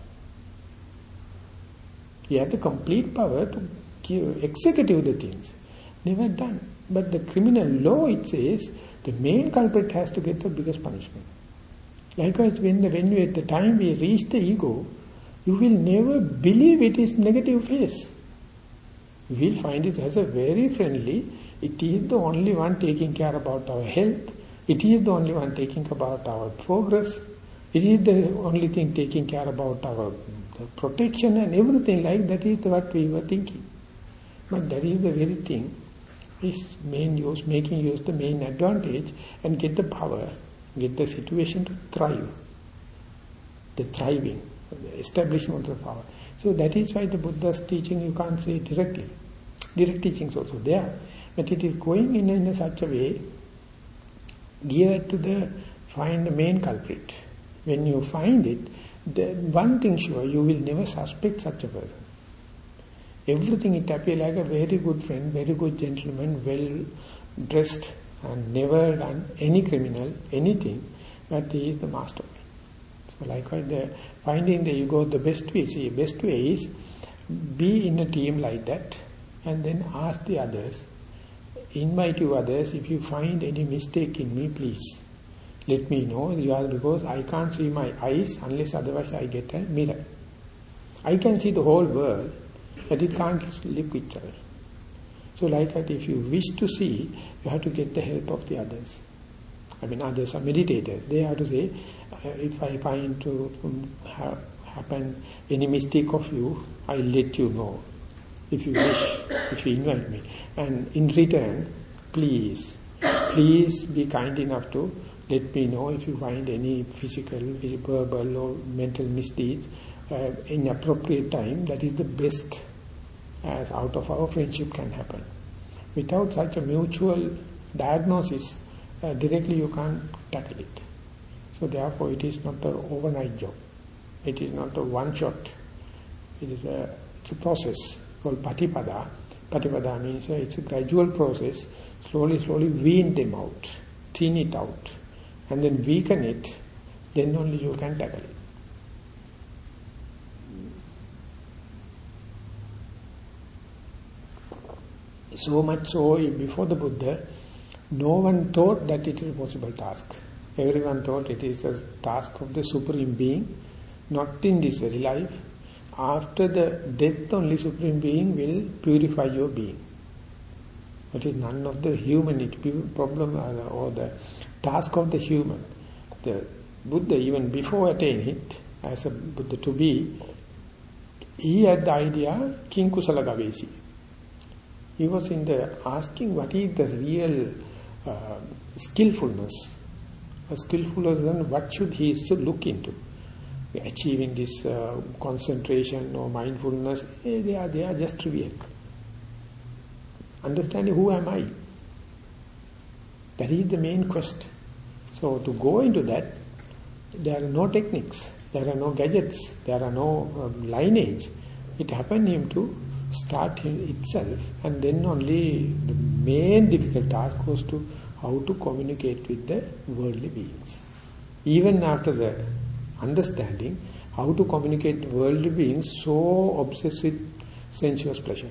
He has the complete power to give, execute the things. Never done. But the criminal law, it says, the main culprit has to get the biggest punishment. Likewise, when, the, when we, at the time we reach the ego, you will never believe it is negative phase. we'll find it as a very friendly. It is the only one taking care about our health. It is the only one taking about our progress. It is the only thing taking care about our protection and everything like that is what we were thinking. But that is the very thing is main use, making use the main advantage and get the power, get the situation to thrive. The thriving, the establishment of the power. So that is why the Buddha's teaching you can't say directly. Direct teaching is also there. But it is going in, in a such a way geared to the find the main culprit. When you find it, the one thing sure, you will never suspect such a person. Everything it appears like a very good friend, very good gentleman, well dressed and never done any criminal, anything, but he is the mastermind. So likewise, the finding the ego, the best way, see, best way is be in a team like that and then ask the others, invite you others, if you find any mistake in me, please let me know, because I can't see my eyes unless otherwise I get a mirror. I can see the whole world, but it can't look each other. So like that, if you wish to see, you have to get the help of the others. I mean, others are meditators. They have to say, uh, if I find to um, ha- happen any mistake of you, I'll let you know. If you wish, if you invite me. And in return, please, please be kind enough to let me know if you find any physical, verbal or mental misdeeds uh, in appropriate time. That is the best as out of our friendship can happen. Without such a mutual diagnosis, uh, directly you can't tackle it. So therefore it is not an overnight job. It is not a one shot. It is a, it's a process called patipada. Patipada means uh, it's a gradual process. Slowly, slowly wean them out, thin it out, and then weaken it, then only you can tackle it. So much so, before the Buddha, no one thought that it is a possible task. Everyone thought it is a task of the Supreme Being, not in this very life. After the death, only Supreme Being will purify your being. It is none of the humanity problem or the task of the human. The Buddha, even before attaining it, as a Buddha to be, he had the idea, King Kusala Gavesi. He was in the asking what is the real uh, skillfulness. A skillfulness, then what should he look into? Achieving this uh, concentration or mindfulness, eh, they are they are just trivial. Understanding who am I? That is the main quest. So to go into that, there are no techniques, there are no gadgets, there are no um, lineage. It happened him to start him itself, and then only the main difficult task was to how to communicate with the worldly beings. Even after the understanding, how to communicate with worldly beings so obsessed with sensuous pleasure.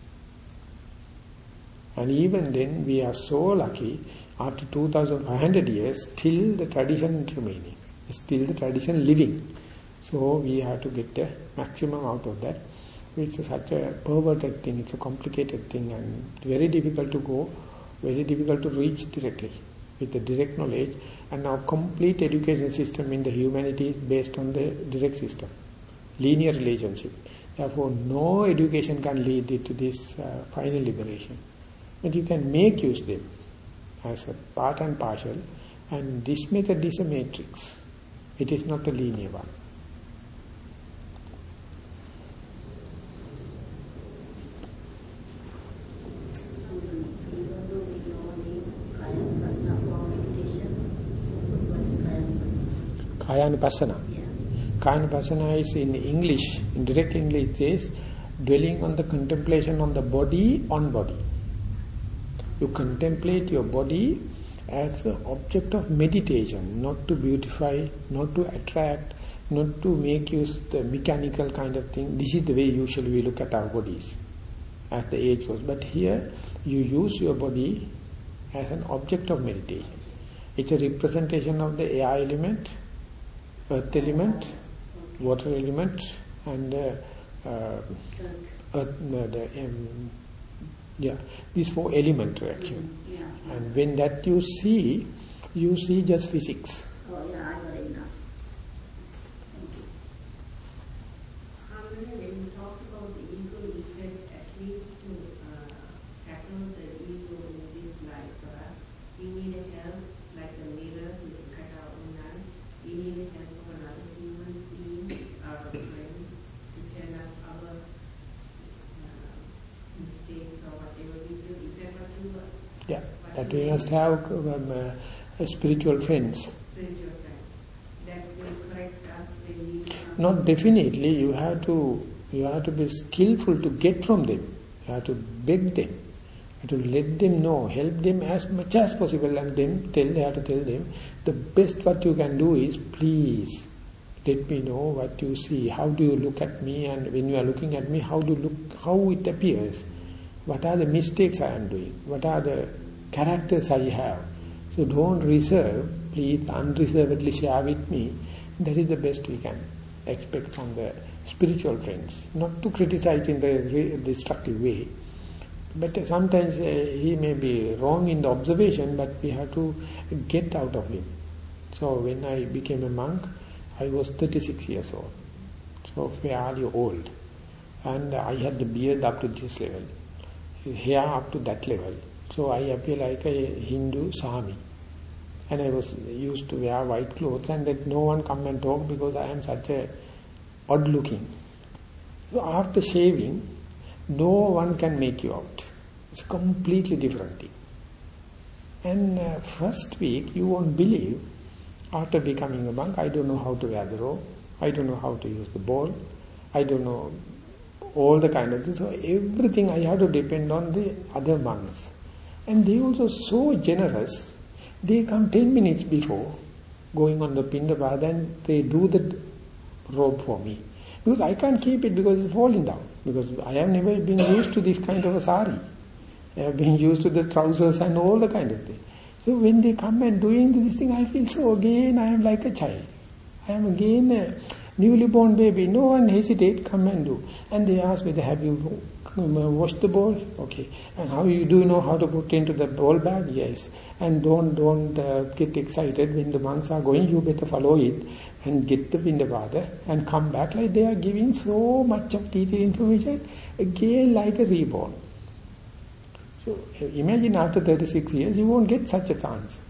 And even then, we are so lucky, after two thousand five hundred years, still the tradition remaining, still the tradition living. So we have to get the maximum out of that. It's a, such a perverted thing, it's a complicated thing, and very difficult to go, very difficult to reach directly with the direct knowledge. And our complete education system in the humanity is based on the direct system, linear relationship. Therefore, no education can lead it to this uh, final liberation. But you can make use them as a part and partial, and this method is a matrix. It is not a linear one. Kayanupassana. Yeah. Kayanupassana is in English, in direct English it says, dwelling on the contemplation on the body on body. You contemplate your body as the object of meditation, not to beautify, not to attract, not to make use the mechanical kind of thing. This is the way usually we look at our bodies as the age goes. But here you use your body as an object of meditation. It's a representation of the air element, earth element, water element, and uh, uh, earth, uh, the um, Yeah, these four element reaction. Yeah. And when that you see, you see just physics. Oh yeah, I got it now. Thank you. Harmony, when you talked about the ego, you said at least to uh, tackle the ego in this life, uh, we need a help, like a mirror to look at our own life. We need a help of another human being, our friend, to tell us our uh, mistakes or whatever we do. Is that what you were? Yeah, that we must have um, uh, spiritual friends. Spiritual friend that will correct us when we become. Not definitely, you have to you have to be skillful to get from them. You have to beg them. You have to let them know, help them as much as possible, and then tell you have to tell them the best what you can do is please let me know what you see. How do you look at me, and when you are looking at me, how do you look how it appears? What are the mistakes I am doing? What are the characters I have? So don't reserve, please unreservedly share with me. That is the best we can expect from the spiritual friends. Not to criticize in the re- destructive way, but sometimes uh, he may be wrong in the observation, but we have to get out of him. So when I became a monk, I was thirty-six years old, so fairly old, and I had the beard up to this level, hair up to that level. So I appear like a Hindu Sami. And I was used to wear white clothes, and that no one come and talk because I am such a odd looking. So after shaving, no one can make you out. It's a completely different thing. And uh, first week, you won't believe, after becoming a monk, I don't know how to wear the robe, I don't know how to use the bowl, I don't know all the kind of things. So everything I have to depend on the other monks. And they also so generous. They come ten minutes before going on the Pindabad and they do the robe for me. Because I can't keep it because it's falling down. Because I have never been used to this kind of a sari. I have been used to the trousers and all the kind of thing. So when they come and doing this thing, I feel so again I am like a child. I am again a newly born baby. No one hesitate, come and do. And they ask whether have you washed the bowl? Okay. And how you do know how to put into the bowl bag? Yes. And don't don't uh, get excited when the monks are going. You better follow it and get the Pindabada and come back. Like they are giving so much of detailed information, again like a reborn. So imagine after thirty-six years, you won't get such a chance.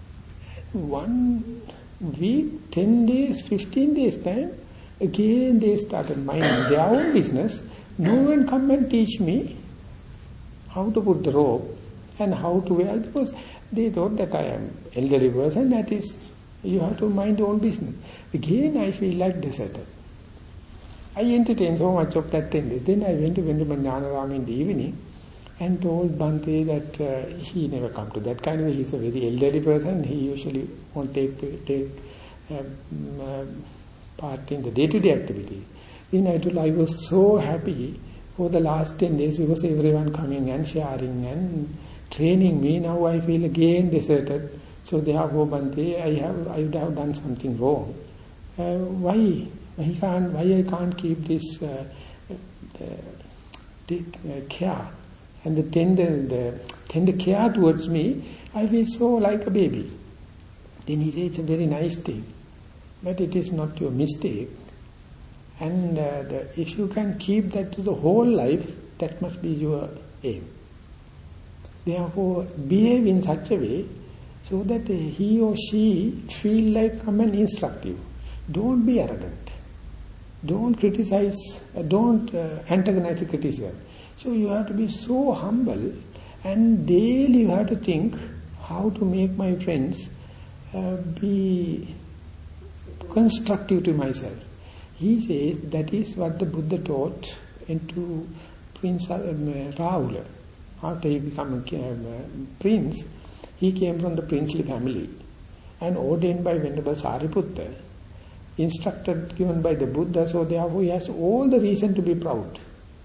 One week, ten days, fifteen days time, again they started minding their own business. No one come and teach me how to put the robe and how to wear, because they thought that I am elderly person, that is, you have to mind your own business. Again I feel like deserted. I entertained so much of that ten days. Then I went to Vendumanjanaram in the evening and told Bhante that uh, he never come to that kind of, he's a very elderly person, he usually won't take, take um, uh, part in the day-to-day activities. Then I told I was so happy for the last ten days because everyone coming and sharing and training me. Now I feel again deserted. So therefore, Bhante, I have I would have done something wrong. Uh, why? Why can't? Why I can't keep this uh, the, the, uh, care and the tender the tender care towards me? I feel so like a baby. Then he said, it's a very nice thing, but it is not your mistake. And uh, the, if you can keep that to the whole life, that must be your aim. Therefore, behave in such a way so that uh, he or she feel like come and instruct you. Don't be arrogant. Don't criticize, uh, don't uh, antagonize the criticism. So you have to be so humble, and daily you have to think how to make my friends uh, be constructive to myself. He says that is what the Buddha taught into Prince um, Rahula. After he became a um, prince, he came from the princely family and ordained by Venerable Sariputta, instructed given by the Buddha, so therefore he has all the reason to be proud,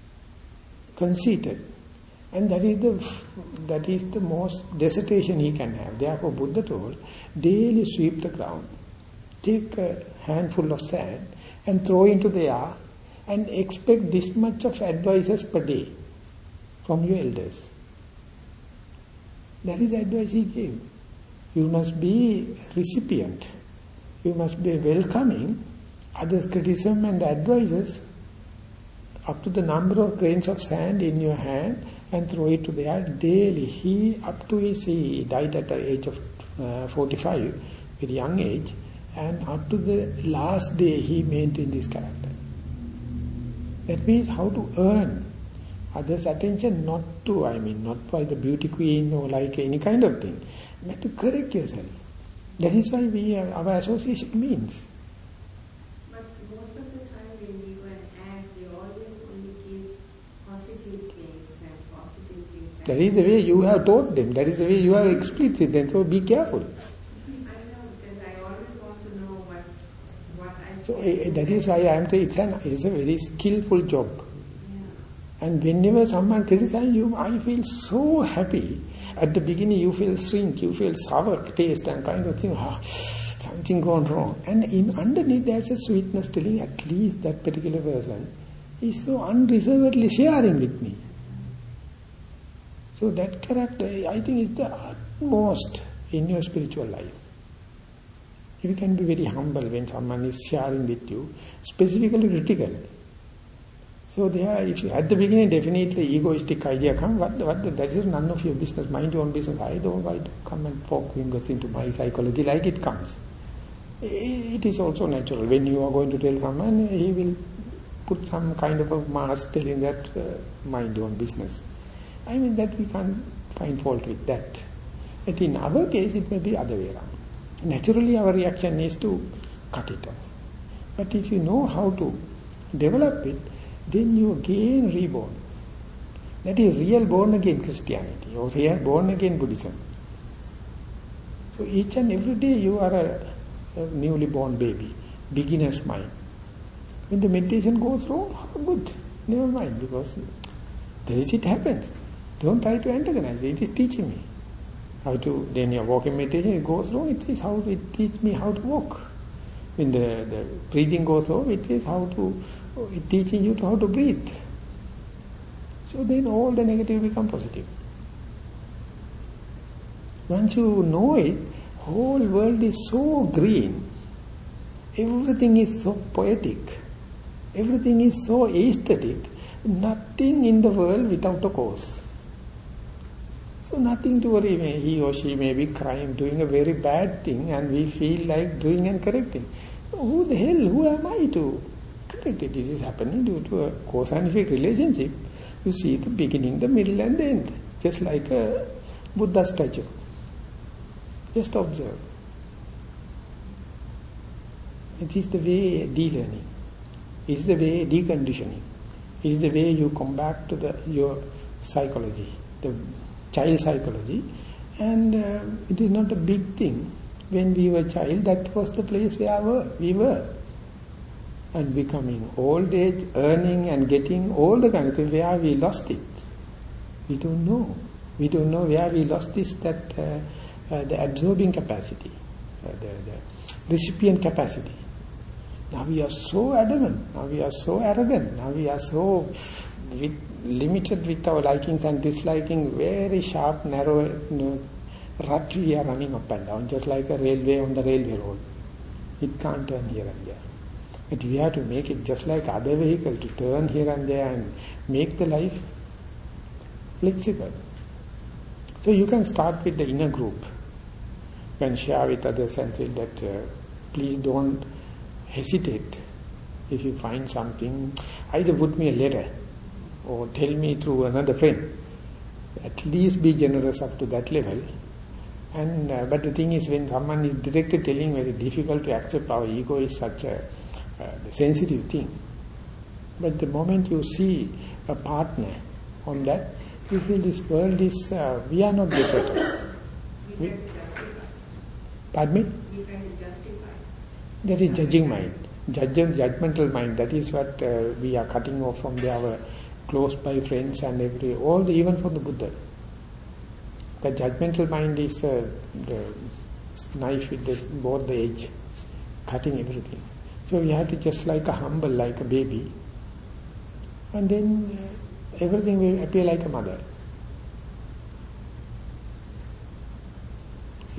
conceited. And that is the that is the most dissertation he can have. Therefore Buddha told, daily sweep the ground, take a handful of sand and throw into the air and expect this much of advices per day from your elders. That is the advice he gave. You must be recipient. You must be welcoming others' criticism and advices up to the number of grains of sand in your hand and throw it to there daily. He, up to his, he died at the age of uh, forty-five, very young age, and up to the last day he maintained this character. That means how to earn others' attention, not to, I mean, not by the beauty queen or like any kind of thing, but to correct yourself. That is why we, uh, our association means. But most of the time when we go and act, they always only give positive things and positive things. That is the way you have taught them. That is the way you have explicit them. So be careful. I know, because I always want to know what, what I So uh, that is why I am saying it's, an, it's a very skillful job. Yeah. And whenever someone criticizes you, I feel so happy. At the beginning you feel shrink, you feel sour taste and kind of thing, ah, something gone wrong. And in underneath there's a sweetness telling at least that particular person is so unreservedly sharing with me. So that character, I think, is the utmost in your spiritual life. You can be very humble when someone is sharing with you, specifically critical. So there, if you, at the beginning, definitely egoistic idea comes, what, what, that is none of your business, mind your own business. I don't, I don't come and poke fingers into my psychology like it comes. It is also natural. When you are going to tell someone, he will put some kind of a mask telling that, uh, mind your own business. I mean, that we can't find fault with that. But in our case, it may be other way around. Naturally, our reaction is to cut it off. But if you know how to develop it, then you again reborn. That is real born again Christianity or real born again Buddhism. So each and every day you are a, a newly born baby, beginner's mind. When the meditation goes wrong, oh, good, never mind, because there is it happens. Don't try to antagonize it. It is teaching me how to. Then your walking meditation, it goes wrong. It is how it teach me how to walk. When the, the breathing goes wrong, it is how to. It teaching you to how to breathe. So then all the negative become positive. Once you know it, whole world is so green. Everything is so poetic. Everything is so aesthetic. Nothing in the world without a cause. So nothing to worry. He or she may be crying, doing a very bad thing, and we feel like doing and correcting. Who the hell, who am I to correct it? This is happening due to a cause and effect relationship. You see the beginning, the middle and the end. Just like a Buddha statue. Just observe. It is the way de-learning. It is the way deconditioning. It is the way you come back to the your psychology, the child psychology. And uh, it is not a big thing. When we were child, that was the place where we were. We were. And becoming old age, earning and getting all the kind of things, where we lost it. We don't know. We don't know where we lost this, that uh, uh, the absorbing capacity, uh, the, the recipient capacity. Now we are so adamant, now we are so arrogant, now we are so with, limited with our likings and disliking, very sharp, narrow you know, rut we are running up and down, just like a railway on the railway road. It can't turn here and there. But we have to make it just like other vehicle, to turn here and there and make the life flexible. So you can start with the inner group. You can share with others and say that uh, please don't hesitate. If you find something, either put me a letter or tell me through another friend. At least be generous up to that level. And uh, but the thing is, when someone is directly telling, very difficult to accept. Our ego is such a uh, sensitive thing. But the moment you see a partner on that, you feel this world is, uh, we are not deserted. We, pardon me? We try to justify. That is judging mind, Judge, judgmental mind. That is what uh, we are cutting off from the, our close by friends and every, all the, even from the Buddha. The judgmental mind is uh, the knife with the, both the edge, cutting everything. So we have to just like a humble, like a baby, and then uh, everything will appear like a mother.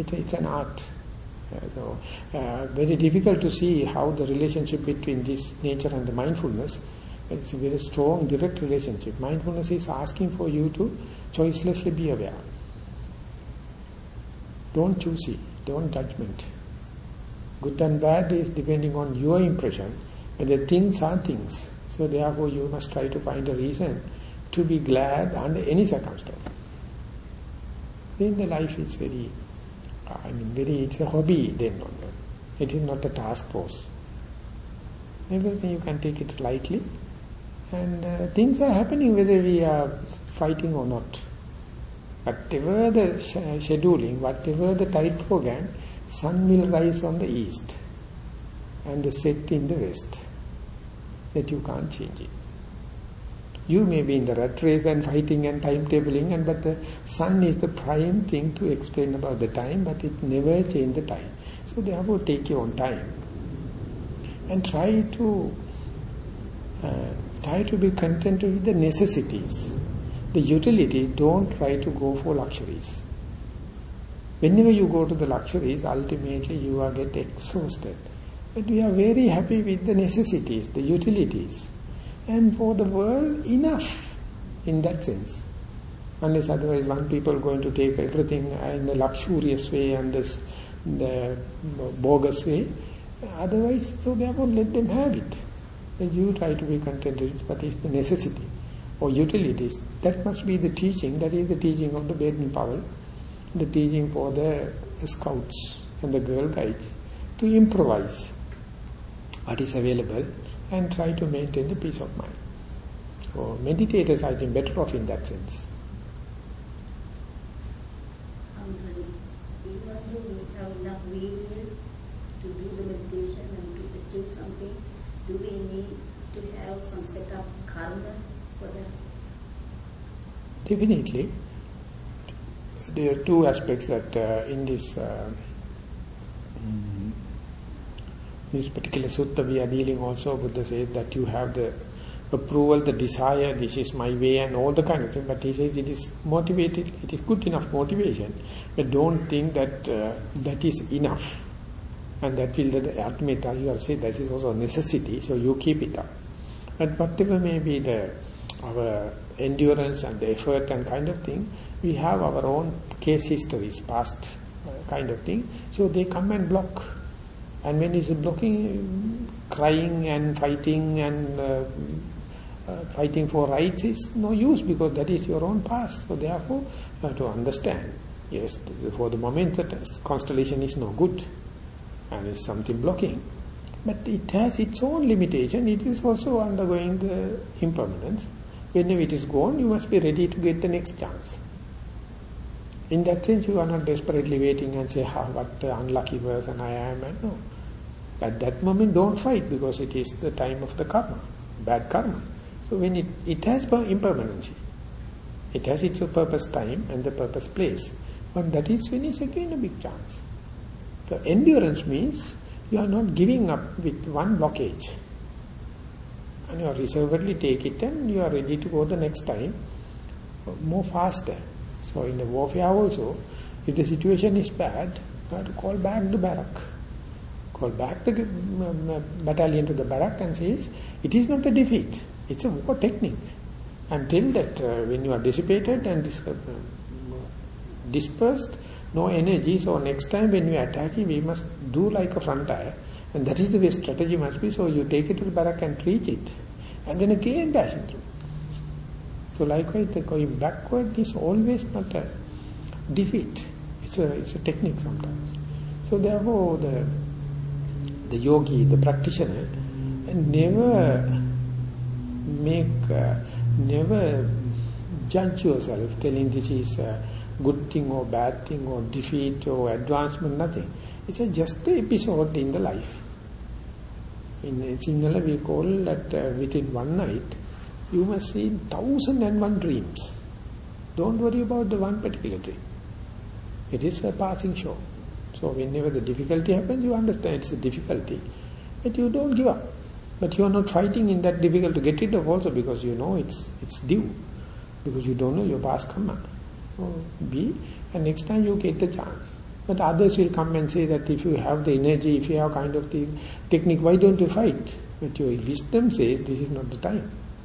It, it's an art. Uh, so, uh, very difficult to see how the relationship between this nature and the mindfulness, it's a very strong, direct relationship. Mindfulness is asking for you to choicelessly be aware. Don't choosy, don't judgment. Good and bad is depending on your impression, but the things are things. So therefore you must try to find a reason to be glad under any circumstance. Then the life is very, I mean, very, it's a hobby then onward. It is not a task force. Everything you can take it lightly, and uh, things are happening whether we are fighting or not. Whatever the sh- scheduling, whatever the tight program, sun will rise on the east and the set in the west. That you can't change it. You may be in the rat race and fighting and timetabling, and but the sun is the prime thing to explain about the time, but it never change the time. So therefore take your own time and try to uh, try to be content with the necessities. The utilities, don't try to go for luxuries. Whenever you go to the luxuries, ultimately you are get exhausted. But we are very happy with the necessities, the utilities. And for the world, enough in that sense. Unless otherwise one people going to take everything in a luxurious way and this, the bogus way. Otherwise, so therefore let them have it. And you try to be content with what is the necessity or utilities. That must be the teaching. That is the teaching of the Baden-Powell, the teaching for the scouts and the Girl Guides, to improvise what is available and try to maintain the peace of mind. So meditators, I think, better off in that sense. Um, even though we have enough will to do the meditation and to achieve something, do we need to have some set of karma for that? Definitely. There are two aspects that uh, in this uh, mm, this particular sutta we are dealing also. Buddha says that you have the approval, the desire, this is my way and all the kind of thing, but he says it is motivated, it is good enough motivation, but don't think that uh, that is enough and that will the ultimate, you are saying that is also a necessity, so you keep it up. But whatever may be the our endurance and the effort and kind of thing, we have our own case histories, past uh, kind of thing, so they come and block. And when it's blocking, crying and fighting and uh, uh, fighting for rights is no use, because that is your own past. So therefore, you have to understand, yes, for the moment that constellation is no good and is something blocking, but it has its own limitation. It is also undergoing the impermanence. Whenever it is gone, you must be ready to get the next chance. In that sense, you are not desperately waiting and say, ah, what uh, unlucky person I am. And no. At that moment, don't fight, because it is the time of the karma, bad karma. So when it, it has impermanency, it has its purpose time and the purpose place. But that is when it's again a big chance. The endurance means you are not giving up with one blockage. And you are reservedly take it and you are ready to go the next time more faster. So in the warfare also, if the situation is bad, you have to call back the barrack. Call back the um, battalion to the barrack and says, it is not a defeat, it's a war technique. Until that, uh, when you are dissipated and dis- uh, dispersed, no energy, so next time when we are attacking, we must do like a frontier. And that is the way strategy must be. So you take it to the barrack and reach it. And then again dash it through. So likewise, the going backward is always not a defeat. It's a it's a technique sometimes. So therefore, the the yogi, the practitioner, never make, uh, never judge yourself, telling this is a good thing or bad thing or defeat or advancement, nothing. It's a just an episode in the life. In Sinhala we call that uh, within one night, you must see thousand and one dreams. Don't worry about the one particular dream. It is a passing show. So whenever the difficulty happens, you understand it's a difficulty. But you don't give up. But you are not fighting in that difficult to get rid of also, because you know it's it's due. Because you don't know your past karma. So be, and next time you get the chance. But others will come and say that if you have the energy, if you have kind of the technique, why don't you fight? But your wisdom says this is not the time.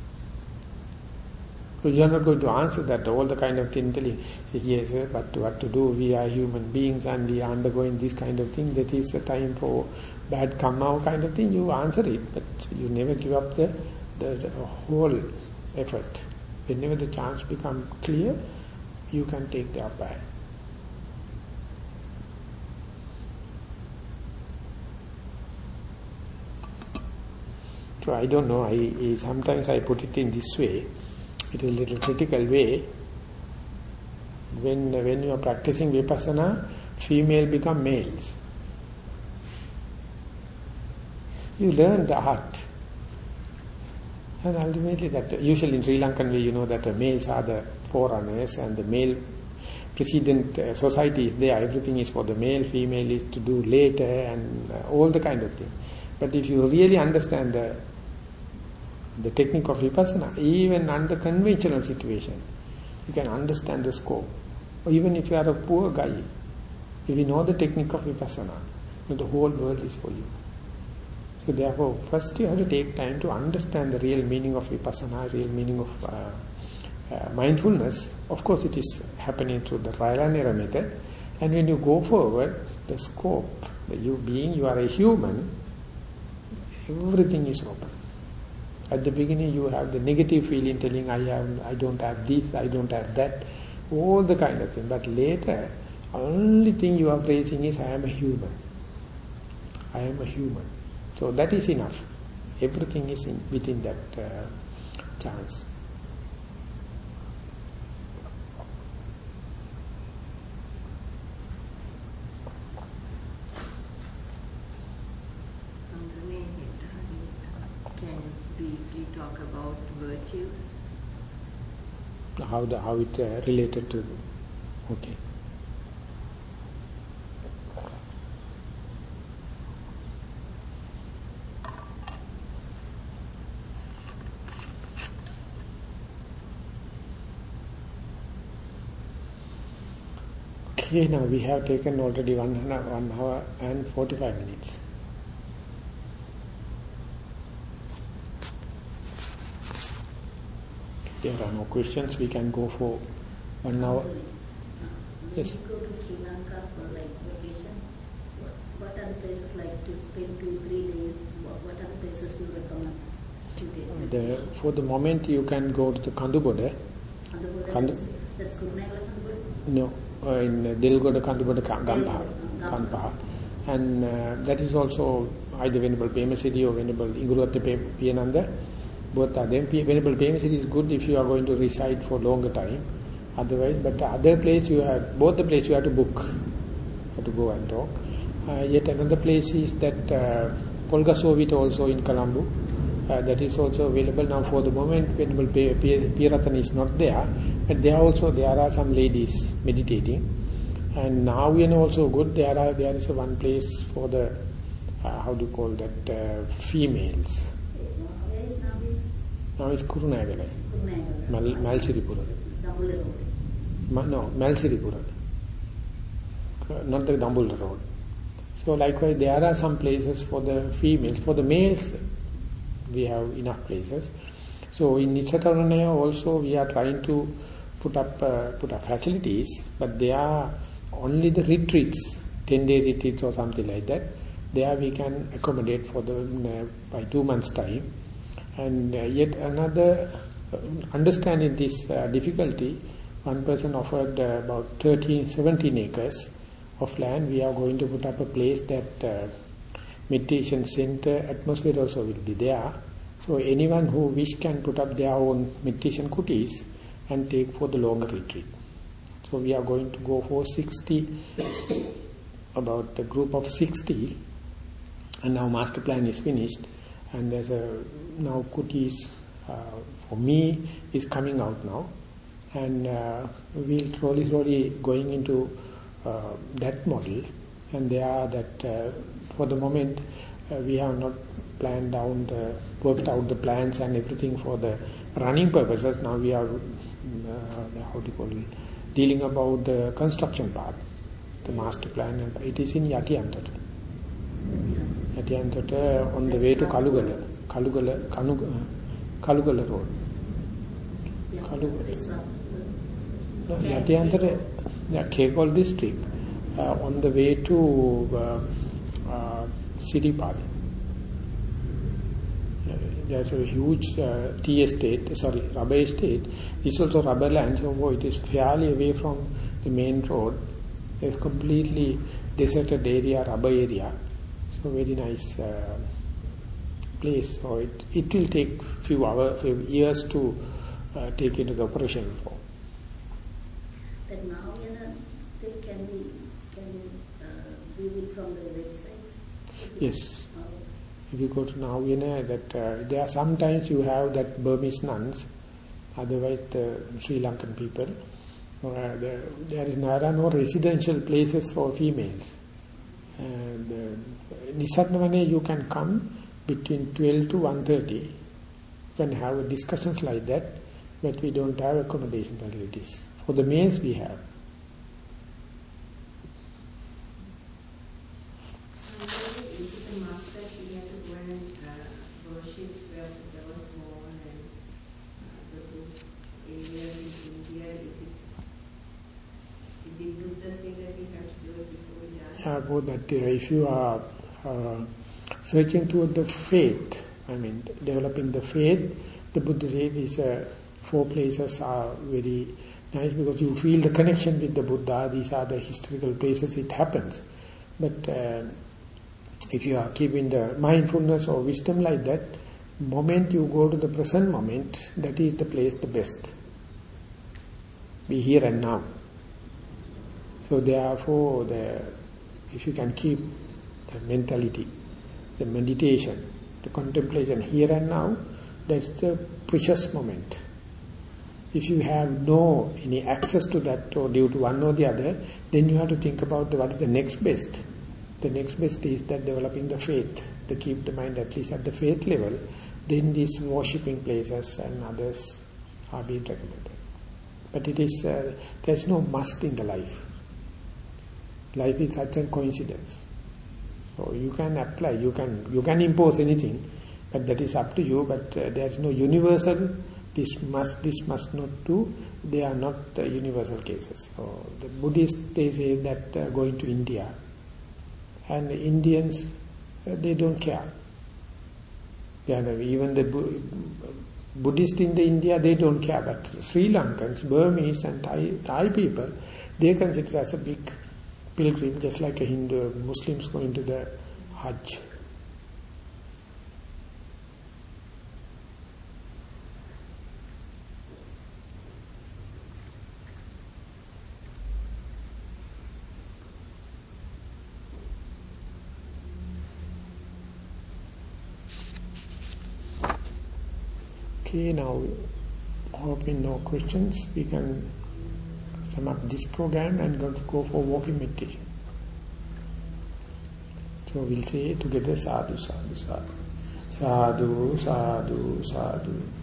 So you are not going to answer that. All the kind of thing, telling, say, yes, sir, but what to do? We are human beings and we are undergoing this kind of thing. That is the time for bad karma kind of thing. You answer it, but you never give up the, the, the whole effort. Whenever the chance becomes clear, you can take the upper hand. So I don't know, I, I sometimes I put it in this way, it is a little critical way. When when you are practicing vipassana, female become males. You learn the art. And ultimately that, usually in Sri Lankan way, you know that the males are the forerunners and the male precedent uh, society is there, everything is for the male, female is to do later and uh, all the kind of thing. But if you really understand the the technique of vipassana, even under conventional situation, you can understand the scope. Or even if you are a poor guy, if you know the technique of vipassana, the whole world is for you. So therefore, first you have to take time to understand the real meaning of vipassana, real meaning of uh, uh, mindfulness. Of course, it is happening through the trial and error method. And when you go forward, the scope, the you being, you are a human, everything is open. At the beginning, you have the negative feeling, telling, I have, I don't have this, I don't have that, all the kind of thing. But later, only thing you are praising is, I am a human. I am a human. So that is enough. Everything is in, within that uh, chance. Talk about virtues. How the how it uh, related to, okay. Okay, now we have taken already one, one hour and forty-five minutes. There are no questions, we can go for one hour. Yes. When you go to Sri Lanka for like vacation, what, what are the places like to spend two, three days? What, what are the places you recommend to take? The, for the moment you can go to the Kanduboda. Kanduboda, Kandu, that's, that's Kurunegala Kanduboda? No, uh, in Dilgoda Kanduboda Gampaha. Gampaha. And uh, that is also either Venerable Pema Siddhi or Venerable Igurate Piyananda. Both are them. Venerable Pema Siddhi is good if you are going to reside for longer time. Otherwise, but the other place you have, both the place you have to book, you have to go and talk. Uh, yet another place is that uh, Polgasovit also in Colombo. Uh, that is also available now for the moment. Venerable Piyaratan is not there, but there also there are some ladies meditating. And now we know also good. There are there is a one place for the uh, how do you call that uh, females. Where is Navi? Now it's Kurunegala. Kurunegala. Malsiripura. Dambula Road. Ma, no, Malsiripura. Uh, not the Dambula Road. So likewise, there are some places for the females. For the males, we have enough places. So in Nitsatarunaya also we are trying to put up uh, put up facilities, but they are only the retreats, ten day retreats or something like that. There we can accommodate for the uh, by two months time. And uh, yet another, uh, understanding this uh, difficulty, one person offered uh, about thirteen, seventeen acres of land. We are going to put up a place that uh, meditation center, atmosphere also will be there. So anyone who wish can put up their own meditation kutis and take for the longer retreat. So we are going to go for sixty, about a group of sixty, and now master plan is finished. And there's a now kutis uh, for me is coming out now, and uh, we'll slowly, slowly going into uh, that model. And there are that uh, for the moment uh, we have not planned down the worked out the plans and everything for the running purposes. Now we are uh, how do you call it, dealing about the construction part. the master plan. It is in Yatiantota. Yatiantota on the way to Kalugala. Kalugala, Kalugala, Kalugala Road. Kalugala. No, Yatiantota, the Kekol district, uh, on the way to uh, uh, Siripali. There's a huge uh, tea estate, sorry, rubber estate. It's also rubber land, so it is fairly away from the main road. It's completely deserted area, rubber area. So very nice uh, place. So it, it will take few hours, few years to uh, take into the operation for. But now, you know, they can be, can be uh, view it from the websites? Yes. If you go to now, you know that uh, there are sometimes you have that Burmese nuns, otherwise the Sri Lankan people. Uh, there, there is there are no residential places for females. And uh, Nisarnavane you can come between twelve to one thirty. You can have discussions like that, but we don't have accommodation facilities. For the males we have. About that, uh, if you are uh, searching toward the faith, I mean developing the faith, the Buddha said these uh, four places are very nice because you feel the connection with the Buddha. These are the historical places it happens. But uh, if you are keeping the mindfulness or wisdom like that, moment you go to the present moment, that is the place the best. Be here and now. So therefore, the, if you can keep the mentality, the meditation, the contemplation here and now, that's the precious moment. If you have no any access to that or due to one or the other, then you have to think about the, what is the next best. The next best is that developing the faith, to keep the mind at least at the faith level. Then these worshipping places and others are being recommended. But it is uh, there is no must in the life. Life is such a coincidence. So you can apply, you can you can impose anything, but that is up to you. But uh, there is no universal. This must, this must not do. They are not uh, universal cases. So the Buddhists, they say that uh, going to India, and the Indians, uh, they don't care. Yeah, even the Bu- Buddhists in the India, they don't care. But Sri Lankans, Burmese, and Thai, Thai people, they consider it as a big pilgrim, just like a Hindu Muslims going to the Hajj. Okay, now hoping no questions, we can sum up this program and go, go for walking meditation. So we'll say together sadhu, sadhu, sadhu. Sadhu, sadhu, sadhu.